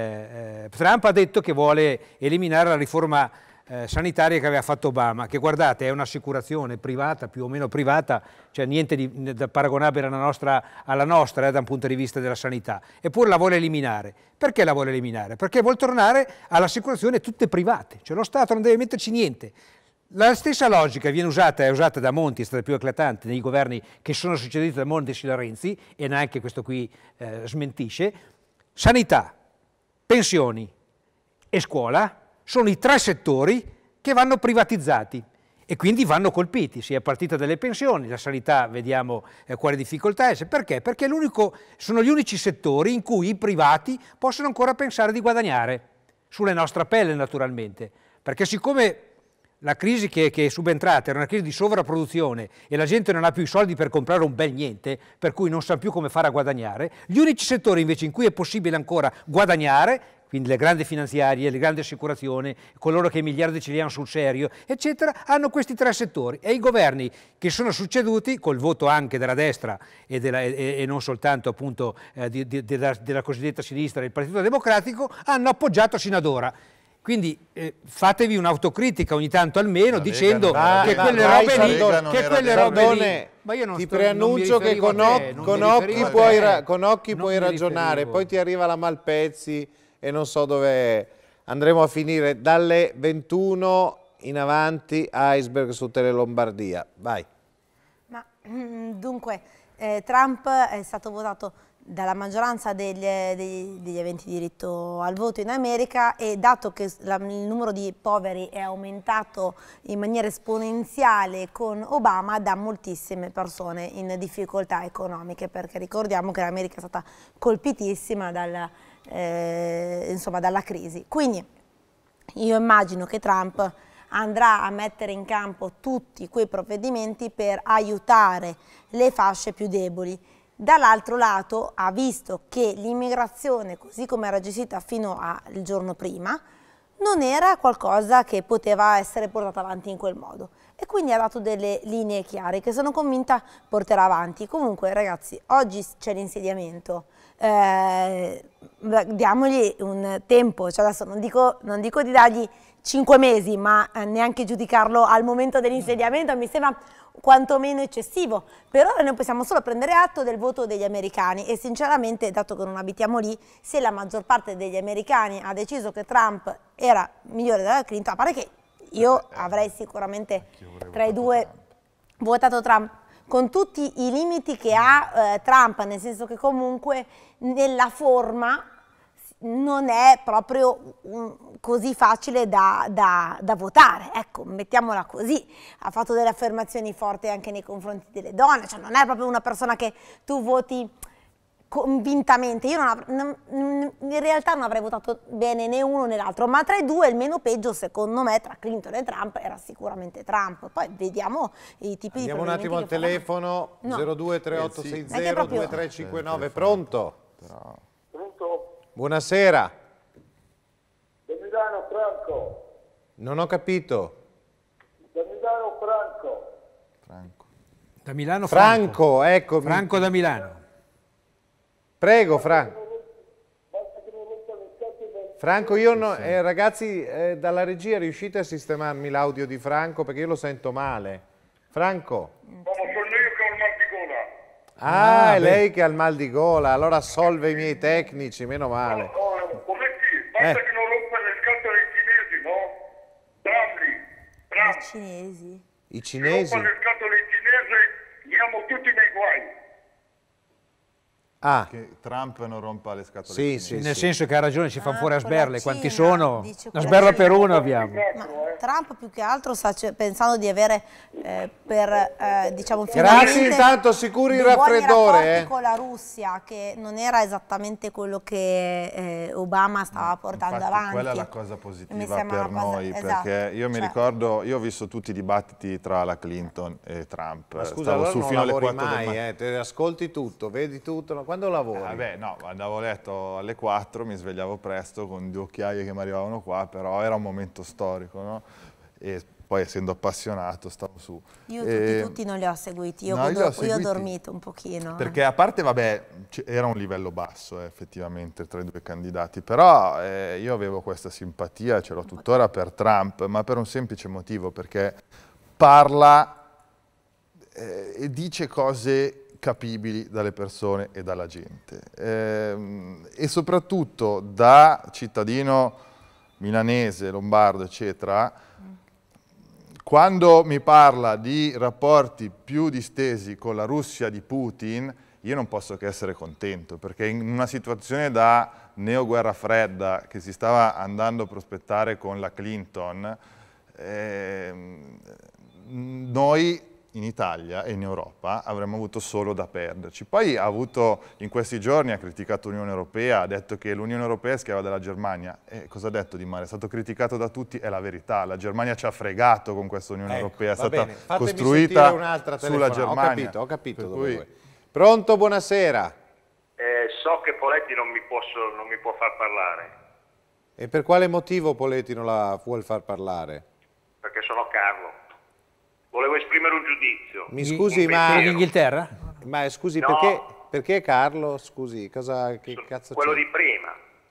eh, Trump ha detto che vuole eliminare la riforma Eh, sanitaria che aveva fatto Obama, che guardate è un'assicurazione privata, più o meno privata, cioè niente di, di paragonabile alla nostra, alla nostra eh, da un punto di vista della sanità, eppure la vuole eliminare. Perché la vuole eliminare? Perché vuole tornare all'assicurazione tutte private, cioè lo Stato non deve metterci niente. La stessa logica viene usata, è usata da Monti, è stata più eclatante nei governi che sono succeduti da Monti e da Renzi, e neanche questo qui eh, smentisce. Sanità, pensioni e scuola sono i tre settori che vanno privatizzati e quindi vanno colpiti. Si è partita dalle pensioni, la sanità vediamo eh, quale difficoltà è. Perché? Perché sono gli unici settori in cui i privati possono ancora pensare di guadagnare, sulla nostra pelle naturalmente, perché siccome la crisi che, che è subentrata era una crisi di sovrapproduzione e la gente non ha più i soldi per comprare un bel niente, per cui non sa più come fare a guadagnare, gli unici settori invece in cui è possibile ancora guadagnare, quindi le grandi finanziarie, le grandi assicurazioni, coloro che i miliardi ce li hanno sul serio, eccetera, hanno questi tre settori, e i governi che sono succeduti, col voto anche della destra e, della, e, e non soltanto appunto eh, di, di, della, della cosiddetta sinistra del Partito Democratico, hanno appoggiato sino ad ora. Quindi eh, fatevi un'autocritica ogni tanto almeno, la dicendo Lega, che, quelle vai, robe lì, che quelle robe lì, ma io non ti sto, preannuncio che con, te, con occhi puoi, ra con occhi puoi ragionare, poi ti arriva la Malpezzi e non so dove andremo a finire. Dalle ventuno in avanti, Iceberg su Tele Lombardia. Vai. Ma, dunque, eh, Trump è stato votato dalla maggioranza degli, degli, degli aventi diritto al voto in America, e dato che la, il numero di poveri è aumentato in maniera esponenziale con Obama, dà moltissime persone in difficoltà economiche, perché ricordiamo che l'America è stata colpitissima dal, eh, insomma, dalla crisi. Quindi io immagino che Trump andrà a mettere in campo tutti quei provvedimenti per aiutare le fasce più deboli. Dall'altro lato ha visto che l'immigrazione, così come era gestita fino al giorno prima, non era qualcosa che poteva essere portata avanti in quel modo, e quindi ha dato delle linee chiare che sono convinta porterà avanti. Comunque ragazzi, oggi c'è l'insediamento, eh, diamogli un tempo, cioè adesso non dico, non dico di dargli cinque mesi, ma eh, neanche giudicarlo al momento dell'insediamento mi sembra quantomeno eccessivo. Per ora noi possiamo solo prendere atto del voto degli americani e sinceramente, dato che non abitiamo lì, se la maggior parte degli americani ha deciso che Trump era migliore della Clinton, a parte che io avrei sicuramente tra i due votato Trump, con tutti i limiti che ha eh, Trump, nel senso che comunque nella forma non è proprio um, così facile da, da, da votare, ecco, mettiamola così. Ha fatto delle affermazioni forti anche nei confronti delle donne, cioè non è proprio una persona che tu voti convintamente. Io non non, in realtà non avrei votato bene né uno né l'altro, ma tra i due il meno peggio secondo me tra Clinton e Trump era sicuramente Trump. Poi vediamo i tipi Andiamo di un attimo al telefono. No. zero due tre otto sei zero due tre cinque nove. Pronto? Pronto? Buonasera. Da Milano Franco. Non ho capito. Da Milano Franco. Franco. Da Milano Franco, Franco, ecco. Franco da Milano. Prego Franco. Franco, io no, eh, ragazzi eh, dalla regia riuscite a sistemarmi l'audio di Franco perché io lo sento male. Franco. No, ma sono io che ho il mal di gola. Ah, Ah, è beh. lei che ha il mal di gola, allora assolve i miei tecnici, meno male. Oh, Poletti, basta Eh. che non rompano il scatole ai cinesi, no? Dammi, Trump. cinesi. I Se cinesi? rompano il scatole ai cinesi, andiamo tutti nei guai. Ah, Che Trump non rompa le scatole. sì, ai sì, cinesi. Nel sì. senso che ha ragione, ci fanno Ah, fuori a con la sberle. Quanti Cina, sono? dice Una con la sberla Cina. per uno abbiamo. Ma Trump più che altro sta ce- pensando di avere eh, per eh, diciamo Grazie finalmente intanto, sicuri il dei buoni raffreddore. rapporti Eh. con la Russia, che non era esattamente quello che eh, Obama stava portando Infatti, avanti. quella è la cosa Mi positiva sembra per una cosa- noi, esatto, perché io mi cioè- ricordo, io ho visto tutti i dibattiti tra la Clinton e Trump. Ma scusa, Stavo allora sul non filo alle lavori quattro del mai, mattino. eh? Te ascolti tutto, vedi tutto, ma quando lavori? Vabbè, no, andavo a letto alle quattro, mi svegliavo presto con due occhiaie che mi arrivavano qua, però era un momento storico, no? E poi essendo appassionato stavo su. Io tutti, E- tutti non li ho seguiti, io, No, ho, io li ho io ho seguiti. dormito un pochino. eh. Perché a parte, vabbè, c- era un livello basso eh, effettivamente tra i due candidati, però eh, io avevo questa simpatia, ce l'ho tuttora per Trump, ma per un semplice motivo, perché parla eh, e dice cose capibili dalle persone e dalla gente. Ehm, e soprattutto da cittadino milanese, lombardo, eccetera, quando mi parla di rapporti più distesi con la Russia di Putin, io non posso che essere contento, perché in una situazione da neoguerra fredda che si stava andando a prospettare con la Clinton, ehm, noi in Italia e in Europa avremmo avuto solo da perderci. Poi ha avuto, in questi giorni ha criticato l'Unione Europea, ha detto che l'Unione Europea è schiava della Germania. E cosa ha detto di male? È stato criticato da tutti, è la verità. La Germania ci ha fregato con questa Unione Ecco, Europea, è va stata bene. Fatemi costruita sentire un'altra sulla telefonata. Germania. Ho capito, ho capito Per dove cui- vuoi. Pronto, buonasera. Eh, so che Poletti non mi, posso, non mi può far parlare, E per quale motivo Poletti non la vuol far parlare? perché sono Carlo. Volevo esprimere un giudizio. Mi scusi, Un ma... pensiero. Inghilterra? Ma scusi, No. perché, perché Carlo? Scusi, cosa, che cazzo Quello c'è? di prima.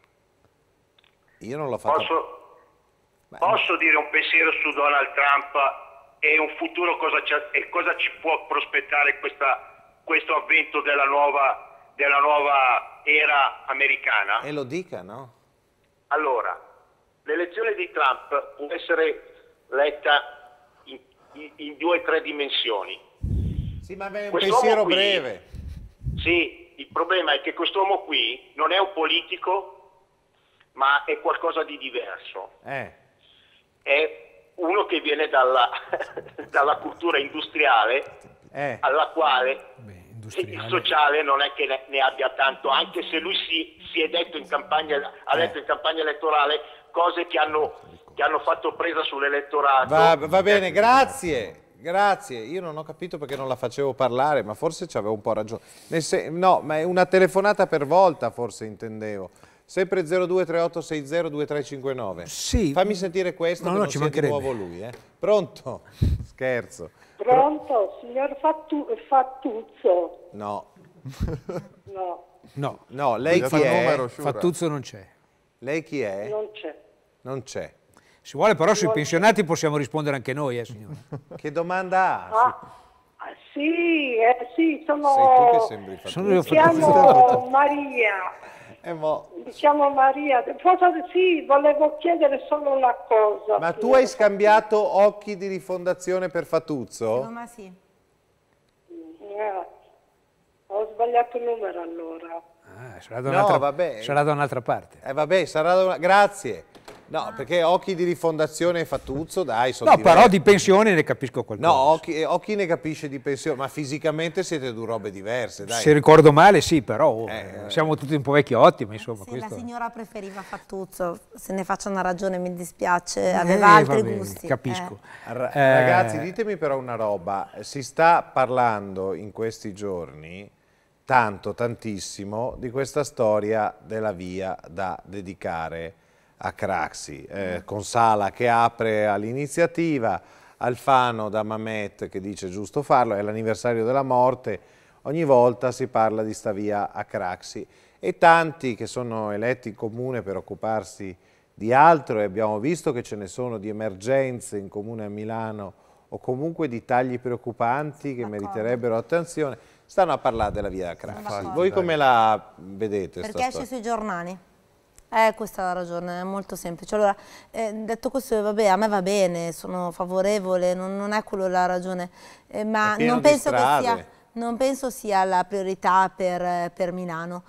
Io non l'ho fatto... Posso, posso dire un pensiero su Donald Trump e un futuro cosa, c'è- e cosa ci può prospettare questa, questo avvento della nuova, della nuova era americana? E lo dica, no? Allora, l'elezione di Trump può essere letta in, in- in due o tre dimensioni. Sì, ma è un Quest'uomo pensiero qui- breve. Sì, il problema è che quest'uomo qui non è un politico, ma è qualcosa di diverso. Eh. È uno che viene dalla, dalla cultura industriale, Eh. alla quale il sociale non è che ne, ne abbia tanto, anche se lui si, si è detto in campagna, ha detto in campagna elettorale cose che hanno, che hanno fatto presa sull'elettorato. Va, va bene, grazie. Grazie, io non ho capito perché non la facevo parlare, ma forse ci avevo un po' ragione. Nel se- no, ma è una telefonata per volta, forse intendevo. Sempre zero due tre otto sei zero due tre cinque nove. Sì. Fammi sentire questo, No, che no, non ci sia di mancherebbe. nuovo lui. Eh. Pronto? Scherzo. Pronto, signor Fattu- Fattuzzo? No. No. No. No, lei chi è? Fattuzzo non c'è. Lei chi è? Non c'è. Non c'è. Se vuole però sui pensionati possiamo rispondere anche noi, eh, signora. Che domanda ha? Ah, sì, eh, sì, sono... Sei tu che sembri Fattuzzo. Mi chiamo Maria. Eh, mo. Mi chiamo Maria. Forse sì, volevo chiedere solo una cosa. Ma tu hai scambiato occhi di rifondazione per Fattuzzo? Ma sì. Eh, ho sbagliato il numero allora. Ah, sarà da No, un'altra vabbè. sarà da un'altra parte. Eh vabbè, sarà da una... Grazie. No, perché occhi di rifondazione e Fattuzzo, dai, sono No, diversi. però di pensione ne capisco qualcosa. No, occhi, eh, occhi ne capisce di pensione, ma fisicamente siete due robe diverse, dai. Se ricordo male, sì, però oh, eh, siamo tutti un po' vecchiotti, ma insomma... Sì, questo... la signora preferiva Fattuzzo, se ne faccia una ragione mi dispiace, aveva Eh, altri va bene, gusti. capisco. Eh. Ra- Eh. Ragazzi, ditemi però una roba, si sta parlando in questi giorni tanto, tantissimo, di questa storia della via da dedicare a Craxi, eh, con Sala che apre all'iniziativa, Alfano da Mamet che dice giusto farlo, è l'anniversario della morte, ogni volta si parla di sta via a Craxi e tanti che sono eletti in comune per occuparsi di altro e abbiamo visto che ce ne sono di emergenze in comune a Milano o comunque di tagli preoccupanti che meriterebbero attenzione, stanno a parlare della via a Craxi. Voi come la vedete? Perché sta esce storia? sui giornali. Eh, questa è la ragione, è molto semplice. Allora, eh, detto questo, vabbè, a me va bene, sono favorevole, non, non è quello la ragione, eh, ma non penso, che sia, non penso sia la priorità per, per Milano.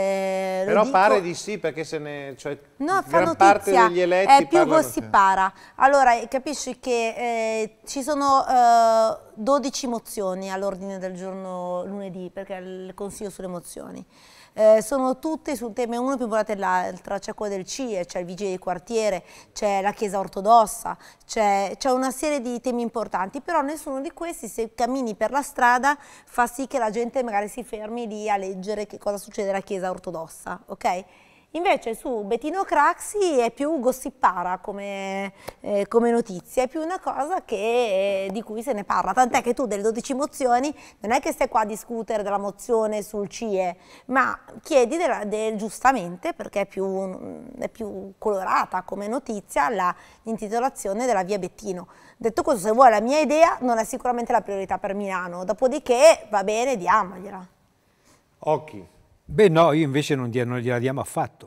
Eh, Però lo dico, pare di sì, perché se ne, cioè, no, fa gran parte notizia, degli eletti è più parlano... gossipara. Allora, capisci che eh, ci sono eh, dodici mozioni all'ordine del giorno lunedì, perché è il Consiglio sulle mozioni. Eh, sono tutte sul tema, uno più importante dell'altra, c'è quello del C I E, c'è il vigile di quartiere, c'è la Chiesa ortodossa, c'è una serie di temi importanti, però nessuno di questi, se cammini per la strada, fa sì che la gente magari si fermi lì a leggere che cosa succede alla Chiesa ortodossa, ok? Invece su Bettino Craxi è più gossipara come, eh, come notizia, è più una cosa che, eh, di cui se ne parla, tant'è che tu delle dodici mozioni non è che stai qua a discutere della mozione sul C I E, ma chiedi della, del, giustamente, perché è più, è più colorata come notizia, l'intitolazione della via Bettino. Detto questo, se vuoi la mia idea non è sicuramente la priorità per Milano, dopodiché va bene, diamogliela. Occhi. Beh no, io invece non, non gliela diamo affatto.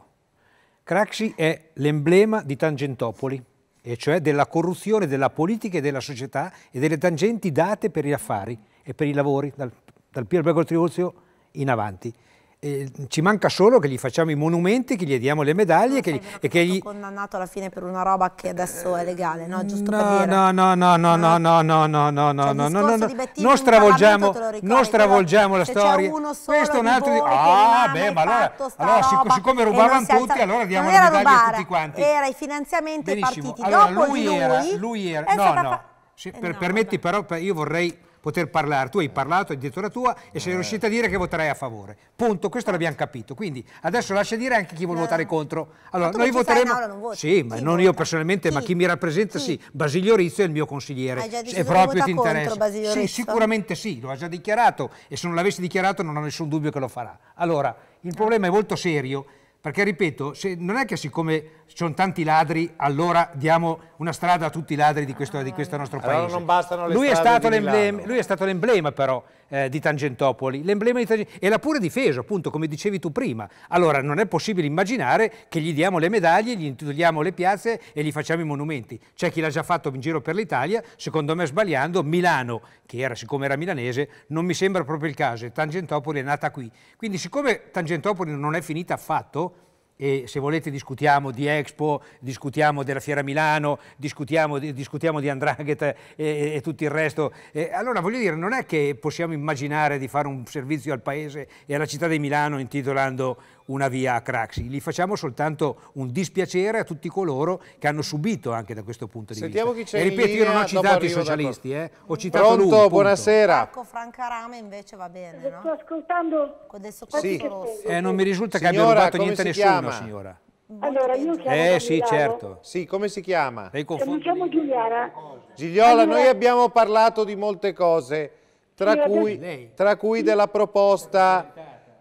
Craxi è l'emblema di Tangentopoli, e cioè della corruzione della politica e della società e delle tangenti date per gli affari e per i lavori, dal, dal Pier Greco Trivulzio in avanti. Eh, ci manca solo che gli facciamo i monumenti, che gli diamo le medaglie che gli, e che gli... condannato alla fine per una roba che adesso è legale, no? Giusto no, per dire. No, no, no, no, no, no, no, no, no, no, Cioè, no, il no, no, discorso no, di Bettino non in Parlamento stravolgiamo, te lo ricordi, non stravolgiamo però la se c'è storia. uno solo Questo è un di altro di... voi che non Ah, ha beh, mai ma allora, fatto sta allora sic- roba siccome e rubavano non si alza- tutti, allora diamo non le era medaglie a rubare, tutti quanti. era i finanziamenti Benissimo. partiti Allora, dopo lui di lui. era, lui era, è no, stata no, fa- sì, eh, per, no, permetti però, per- io vorrei poter parlare, tu hai parlato, hai detto la tua e sei riuscita a dire che voterai a favore, punto, questo l'abbiamo capito, quindi adesso lascia dire anche chi vuole votare contro. Allora, tu noi che ci stai in voteremo, aula non voti. sì, ma Chi non vota? io personalmente, ma Chi? chi mi rappresenta, Chi? sì, Basilio Rizzo è il mio consigliere, Hai già deciso se che proprio vota ti contro interessa. Basilio Sì, Rizzo? sicuramente sì, lo ha già dichiarato e se non l'avessi dichiarato non ho nessun dubbio che lo farà. Allora, il problema è molto serio. Perché, ripeto, se, non è che siccome ci sono tanti ladri, allora diamo una strada a tutti i ladri di questo, di questo nostro Allora paese. non bastano le lui, è strade stato di l'emblema, Milano. lui è stato l'emblema però eh, di Tangentopoli, l'emblema di Tangentopoli, e l'ha pure difeso, appunto, come dicevi tu prima. Allora non è possibile immaginare che gli diamo le medaglie, gli intitoliamo le piazze e gli facciamo i monumenti. C'è chi l'ha già fatto in giro per l'Italia, secondo me sbagliando. Milano, che era, siccome era milanese, non mi sembra proprio il caso, e Tangentopoli è nata qui. Quindi siccome Tangentopoli non è finita affatto, e se volete discutiamo di Expo, discutiamo della Fiera Milano, discutiamo di, discutiamo di Andrangheta e, e, e tutto il resto. E allora voglio dire, non è che possiamo immaginare di fare un servizio al paese e alla città di Milano intitolando una via a Craxi, gli facciamo soltanto un dispiacere a tutti coloro che hanno subito anche da questo punto di Sentiamo vista. chi c'è E ripeto, in io non ho linea, dopo citato i arrivo socialisti, da- eh, ho citato Pronto, lui. punto. buonasera. Ecco, Franca Rame invece va bene, no? Sto ascoltando. Adesso Sì. rosso. Eh, non mi risulta che Signora, abbia rubato come niente si nessuno, chiama? signora. Allora, io chiamo Eh da sì, Milano. certo. Sì, come si chiama? Lei E mi confonde. chiamo Giuliana. Gigliola, Allora- noi abbiamo parlato di molte cose, tra Sì, cui, Lei. tra cui della proposta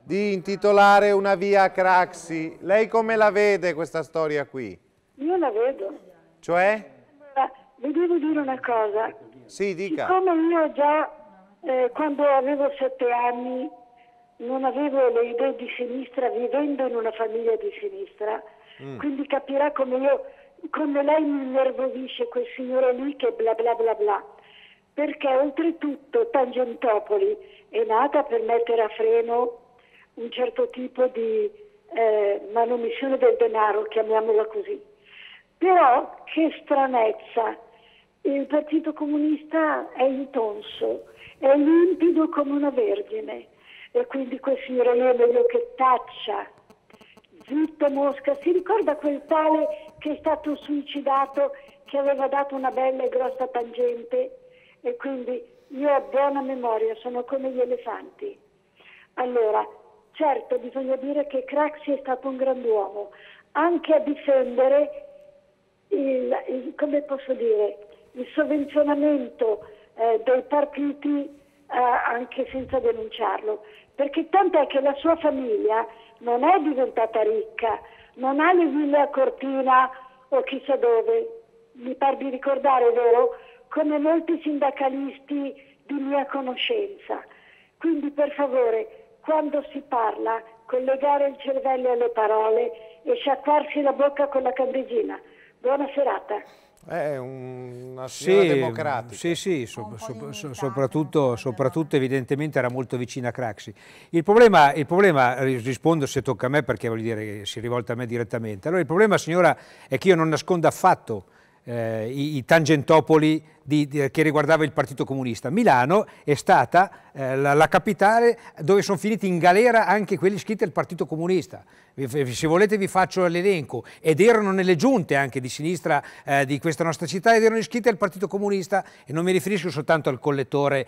di intitolare una via a Craxi. Lei come la vede questa storia qui? Io la vedo. Cioè? Allora, vi devo dire una cosa. Sì, dica. Siccome io già, eh, quando avevo sette anni, non avevo le idee di sinistra, vivendo in una famiglia di sinistra, mm. quindi capirà come io, come lei mi innervosisce quel signore lì che bla bla bla bla. Perché oltretutto Tangentopoli è nata per mettere a freno un certo tipo di eh, manomissione del denaro, chiamiamola così. Però che stranezza, il Partito Comunista è intonso, è limpido come una vergine, e quindi quel signore lì è meglio che taccia. Zitto Mosca, si ricorda quel tale che è stato suicidato, che aveva dato una bella e grossa tangente? E quindi io ho buona memoria, sono come gli elefanti. Allora, certo, bisogna dire che Craxi è stato un grand'uomo, anche a difendere il, il come posso dire, il sovvenzionamento eh, dei partiti eh, anche senza denunciarlo, perché tant'è che la sua famiglia non è diventata ricca, non ha le ville a Cortina o chissà dove, mi par di ricordare, vero? Come molti sindacalisti di mia conoscenza. Quindi per favore, quando si parla, collegare il cervello alle parole e sciacquarsi la bocca con la candeggina. Buona serata. È una signora sì, democratica. Sì, sì, so, so, so, soprattutto, soprattutto evidentemente era molto vicina a Craxi. Il problema, il problema, rispondo se tocca a me perché vuol dire che si rivolta a me direttamente. Allora il problema, signora, è che io non nascondo affatto eh, i, i Tangentopoli Di, di, che riguardava il Partito Comunista. Milano è stata eh, la, la capitale dove sono finiti in galera anche quelli iscritti al Partito Comunista. Se volete vi faccio l'elenco. Ed erano nelle giunte anche di sinistra eh, di questa nostra città ed erano iscritti al Partito Comunista, e non mi riferisco soltanto al collettore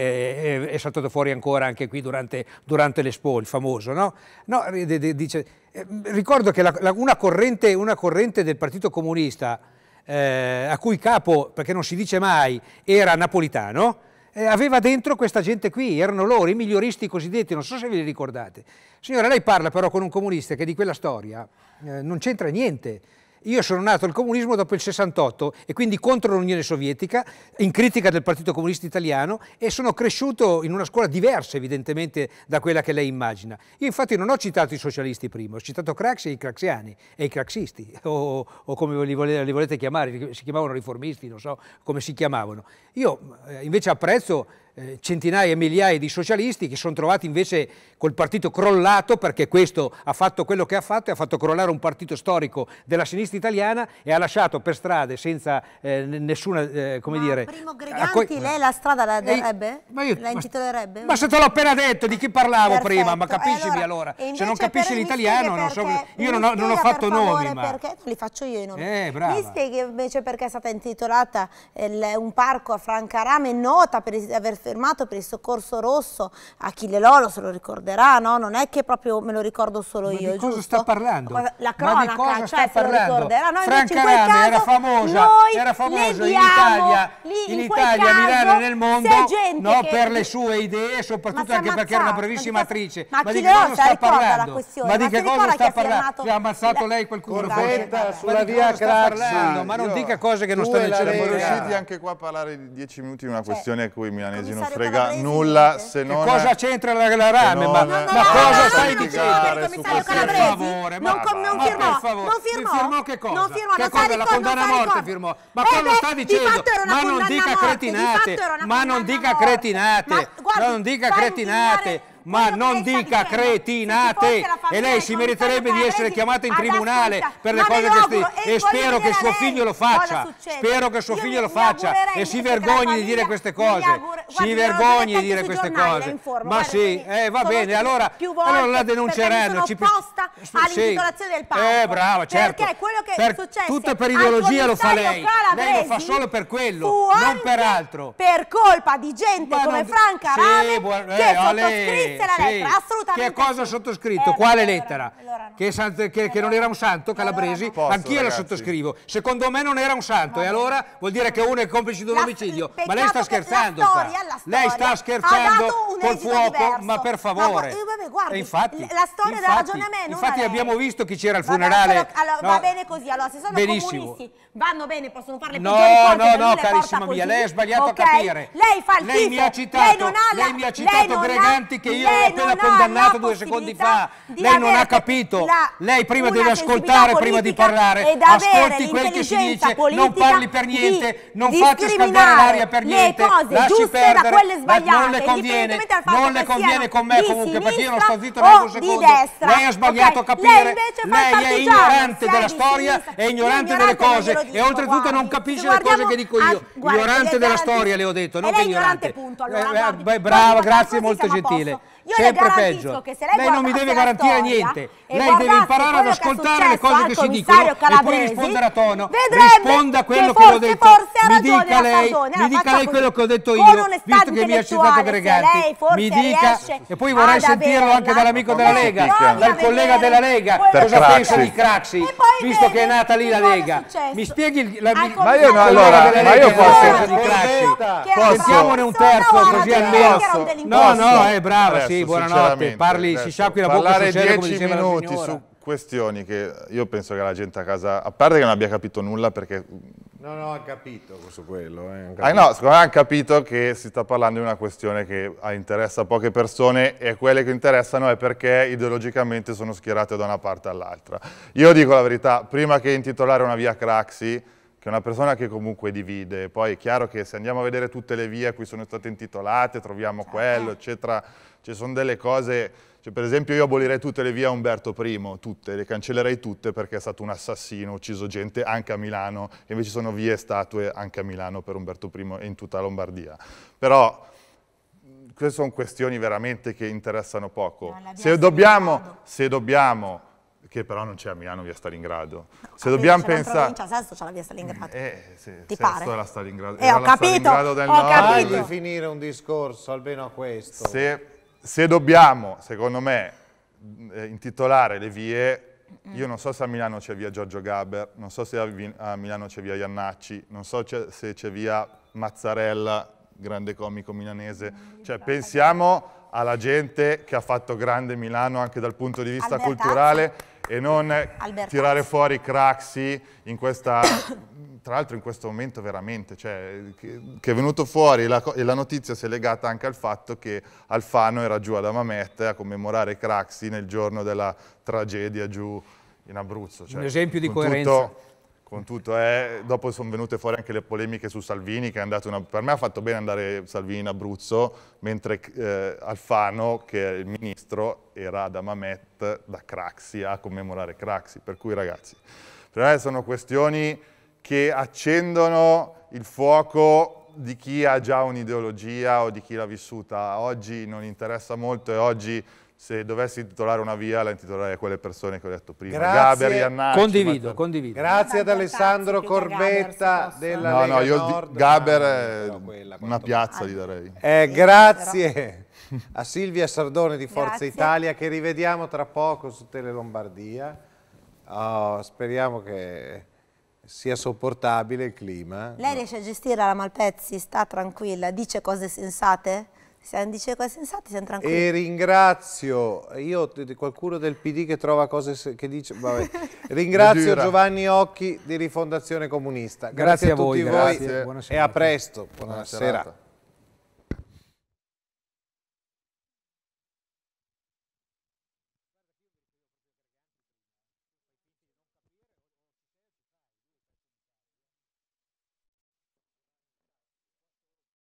che è, è saltato fuori ancora anche qui durante, durante l'Expo, il famoso, no? No, dice, eh, ricordo che la, la, una, corrente, una corrente del Partito Comunista Eh, a cui capo, perché non si dice mai, era napolitano, eh, aveva dentro questa gente qui, erano loro, i miglioristi cosiddetti, non so se ve li ricordate. Signora, lei parla però con un comunista che di quella storia eh, non c'entra niente. Io sono nato al comunismo dopo il sessantotto e quindi contro l'Unione Sovietica, in critica del Partito Comunista Italiano, e sono cresciuto in una scuola diversa evidentemente da quella che lei immagina. Io infatti non ho citato i socialisti prima, ho citato Craxi e i craxiani e i craxisti, o, o come li volete, li volete chiamare, si chiamavano riformisti, non so come si chiamavano. Io eh, invece apprezzo eh, centinaia e migliaia di socialisti che sono trovati invece col partito crollato, perché questo ha fatto quello che ha fatto, e ha fatto crollare un partito storico della sinistra italiana e ha lasciato per strade senza eh, nessuna, eh, come ma dire... Primo Greganti, lei la strada la darebbe? Ma io, la intitolerebbe? Ma se te l'ho appena detto, di chi parlavo Perfetto. prima, ma capiscimi allora, allora se non capisci l'italiano, non so, io non ho, non ho fatto nomi, ma... Perché? Li faccio io i nomi. Eh, brava. Mi spieghi invece perché è stata intitolata il, un parco a Francarame, nota per aver fermato per il soccorso rosso, Achille Lolo se lo ricorderà, no? Non è che proprio me lo ricordo solo ma io, di cosa giusto? sta parlando? La cronaca, ma di cosa cioè sta se parlando? lo ricorderà. No, Francarame era famosa, era famosa in Italia, lì, in, in Italia, a Milano e nel mondo, no, che... per le sue idee, soprattutto anche perché era una bravissima attrice. Ma, ma di che cosa sta parlando? Ma di che cosa sta parlando? Si è ammazzato lei qualcuno? Corbetta sulla via Craxi. Ma non dica cose che non stanno in Siamo cervello. riusciti anche qua a parlare di dieci minuti di una questione a cui i milanesi non frega nulla, se non... Cosa c'entra la, la rame? Ma, no, no, ma no, cosa no, stai no, dicendo? Il commissario Calabresi favore, non, ma, com, non ma firmò, per favore, non firmò, firmò che cosa? Non firmò, che non cosa? La ricordo, condanna a non morte ricordo. firmò. Ma eh cosa beh, sta dicendo? Ma non dica cretinate, ma non dica cretinate, non dica cretinate. Ma non dica cretinate, e lei si meriterebbe di essere chiamata in tribunale per le cose che sti, e spero che suo figlio lo faccia, spero che suo figlio lo faccia e si vergogni di dire queste cose, si vergogni di dire queste cose, ma sì, eh, va bene, allora, allora la denunceranno. Ci opposta all'intitolazione del parco. Eh, brava, certo, perché quello che per, successe tutto per ideologia lo fa lei, Calabresi lei lo fa solo per quello, non per altro. Per colpa di gente ma come non, Franca Rame sì, buon, eh, che sottoscrisse la sì. lettera, assolutamente. Che cosa ha sì. sottoscritto? Eh, Quale allora, lettera? Allora no. Che, che, che, che non era un santo, Calabresi? Allora no. Anch'io la sottoscrivo. Secondo me non era un santo, e allora vuol dire che uno è complice di un la, omicidio. Ma lei sta scherzando? La storia alla storia lei sta ha scherzando dato un col esito fuoco, diverso. ma per Ma favore. gu- vabbè, guardi, E infatti, la storia dà infatti, ragione a me, non infatti a lei. abbiamo visto chi c'era al Vabbè, funerale. però- allora, no, va bene così, allora se sono benissimo. comunisti vanno bene, possono fare le No, peggiori cose, no, che no, lui le carissima porta mia, così, lei ha sbagliato a ok? capire. Lei fa il Lei tifo, mi ha citato, lei non ha la, lei mi ha citato non Greganti ha- che io ho lei appena non ha condannato la due secondi possibilità fa. di Lei non ha avere capito. la- Lei prima una deve sensibilità ascoltare, prima di politica parlare, ed avere ascolti quel che si l'intelligenza dice, non politica parli per di niente, non faccia scaldare discriminare l'aria per niente, le cose lasci giuste perdere, da quelle ma sbagliate, non le conviene, indipendentemente dal fatto non le che conviene siano con me di comunque perché io non sto zitto sinistra neanche un o di secondo. destra, Lei ha sbagliato ok? a capire, Lei invece fa lei il è partigiano, ignorante sei della di storia, sinistra. è ignorante Io delle ignorante non cose glielo e dico, oltretutto non guardi. capisce Se le cose guardiamo- che dico ah, io. guardi, Ignorante le della garantisco- storia le ho detto, non e che lei ignorante ignorante. punto, allora, Eh, guardi, beh, così brava, come grazie, così molto siamo a gentile. posto. Io le Sempre garantisco peggio. che se lei Lei non mi guardasse deve la garantire storia niente. e Lei deve guardasse imparare ad quello che è ascoltare le successo cose al che si commissario dicono e poi Calabresi, rispondere a tono. vedrebbe Risponda a quello che che, ho forse- detto. forse ha Mi ragione dica la lei, Sardone, mi allora dica faccia lei quello così. che ho detto Con io, onestà visto che mi ha citato intellettuale, se Greganti. lei forse Mi dica riesce e poi vorrei ad sentirlo anche averla, dall'amico della lei Lega, provi a dal collega vedere della Lega, quello cosa che pensa Craxi. di Craxi, E poi visto che è vede nata lì la che cosa è Lega. successo. Mi spieghi il- la, Al mi- Ma io no, commissario allora, della ma Lega io che cosa forse... pensa di Craxi. che era Sentiamone un una terzo persona, così guarda, almeno. che era un No, delinquente. no, è brava, Adesso, sì, buonanotte. sinceramente, Parli, si adesso, sciacqui la bocca sul parlare serio, come dieci diceva la minuti signora. su questioni che io penso che la gente a casa, a parte che non abbia capito nulla perché... No, no, ha capito su quello. Eh, Ah, no, secondo me hanno capito che si sta parlando di una questione che interessa a poche persone e quelle che interessano è perché ideologicamente sono schierate da una parte all'altra. Io dico la verità, prima che intitolare una via Craxi, che è una persona che comunque divide, poi è chiaro che se andiamo a vedere tutte le vie a cui sono state intitolate, troviamo quello, eccetera, ci sono delle cose, cioè per esempio io abolirei tutte le vie a Umberto primo, tutte, le cancellerei tutte perché è stato un assassino, ha ucciso gente anche a Milano, e invece sono vie e statue anche a Milano per Umberto primo e in tutta Lombardia. Però queste sono questioni veramente che interessano poco. Se dobbiamo, se dobbiamo, che però non c'è a Milano via Stalingrado, se dobbiamo pensare... Provincia, Sesto c'è la via Stalingrado. Eh, sì, Ti Sesto pare? è la Stalingrado, Eh, era ho la capito, Stalingrado del ho Nord. capito. Fagli finire un discorso, almeno a questo. Se, se dobbiamo, secondo me, eh, intitolare le vie, io non so se a Milano c'è via Giorgio Gaber, non so se a, Vi- a Milano c'è via Iannacci, non so c'è- se c'è via Mazzarella, grande comico milanese. Cioè, pensiamo alla gente che ha fatto grande Milano anche dal punto di vista Albertazzi. culturale e non Albertazzi. tirare fuori Craxi in questa... Tra l'altro in questo momento veramente, cioè, che, che è venuto fuori la, co- e la notizia si è legata anche al fatto che Alfano era giù ad Amamet a commemorare Craxi nel giorno della tragedia giù in Abruzzo. Cioè, Un esempio di con coerenza. Tutto, con tutto, eh, dopo sono venute fuori anche le polemiche su Salvini, che è andato una, per me ha fatto bene andare Salvini in Abruzzo, mentre eh, Alfano, che è il ministro, era ad Amamet da Craxi a commemorare Craxi. Per cui ragazzi, per me sono questioni che accendono il fuoco di chi ha già un'ideologia o di chi l'ha vissuta. Oggi non interessa molto e oggi se dovessi intitolare una via la intitolerei a quelle persone che ho detto prima. Grazie. Gaber, Iannacci, Condivido, Mazzarella. condivido. Grazie ad Alessandro Corbetta della No, Lega no, io di- Nord. Gaber No, è però quella, una quanto- piazza gli darei. Eh, grazie a Silvia Sardone di Forza Grazie. Italia, che rivediamo tra poco su Tele Lombardia. Oh, speriamo che sia sopportabile il clima. Lei riesce a gestire la Malpezzi, sta tranquilla, dice cose sensate? Se dice cose sensate siamo tranquilli. E ringrazio, io qualcuno del P D che trova cose se- che dice, vabbè. Ringrazio Dura. Giovanni Occhi di Rifondazione Comunista. Grazie Grazie, a voi, a tutti voi grazie. Buona e serata. a presto. Buona Buonasera. serata.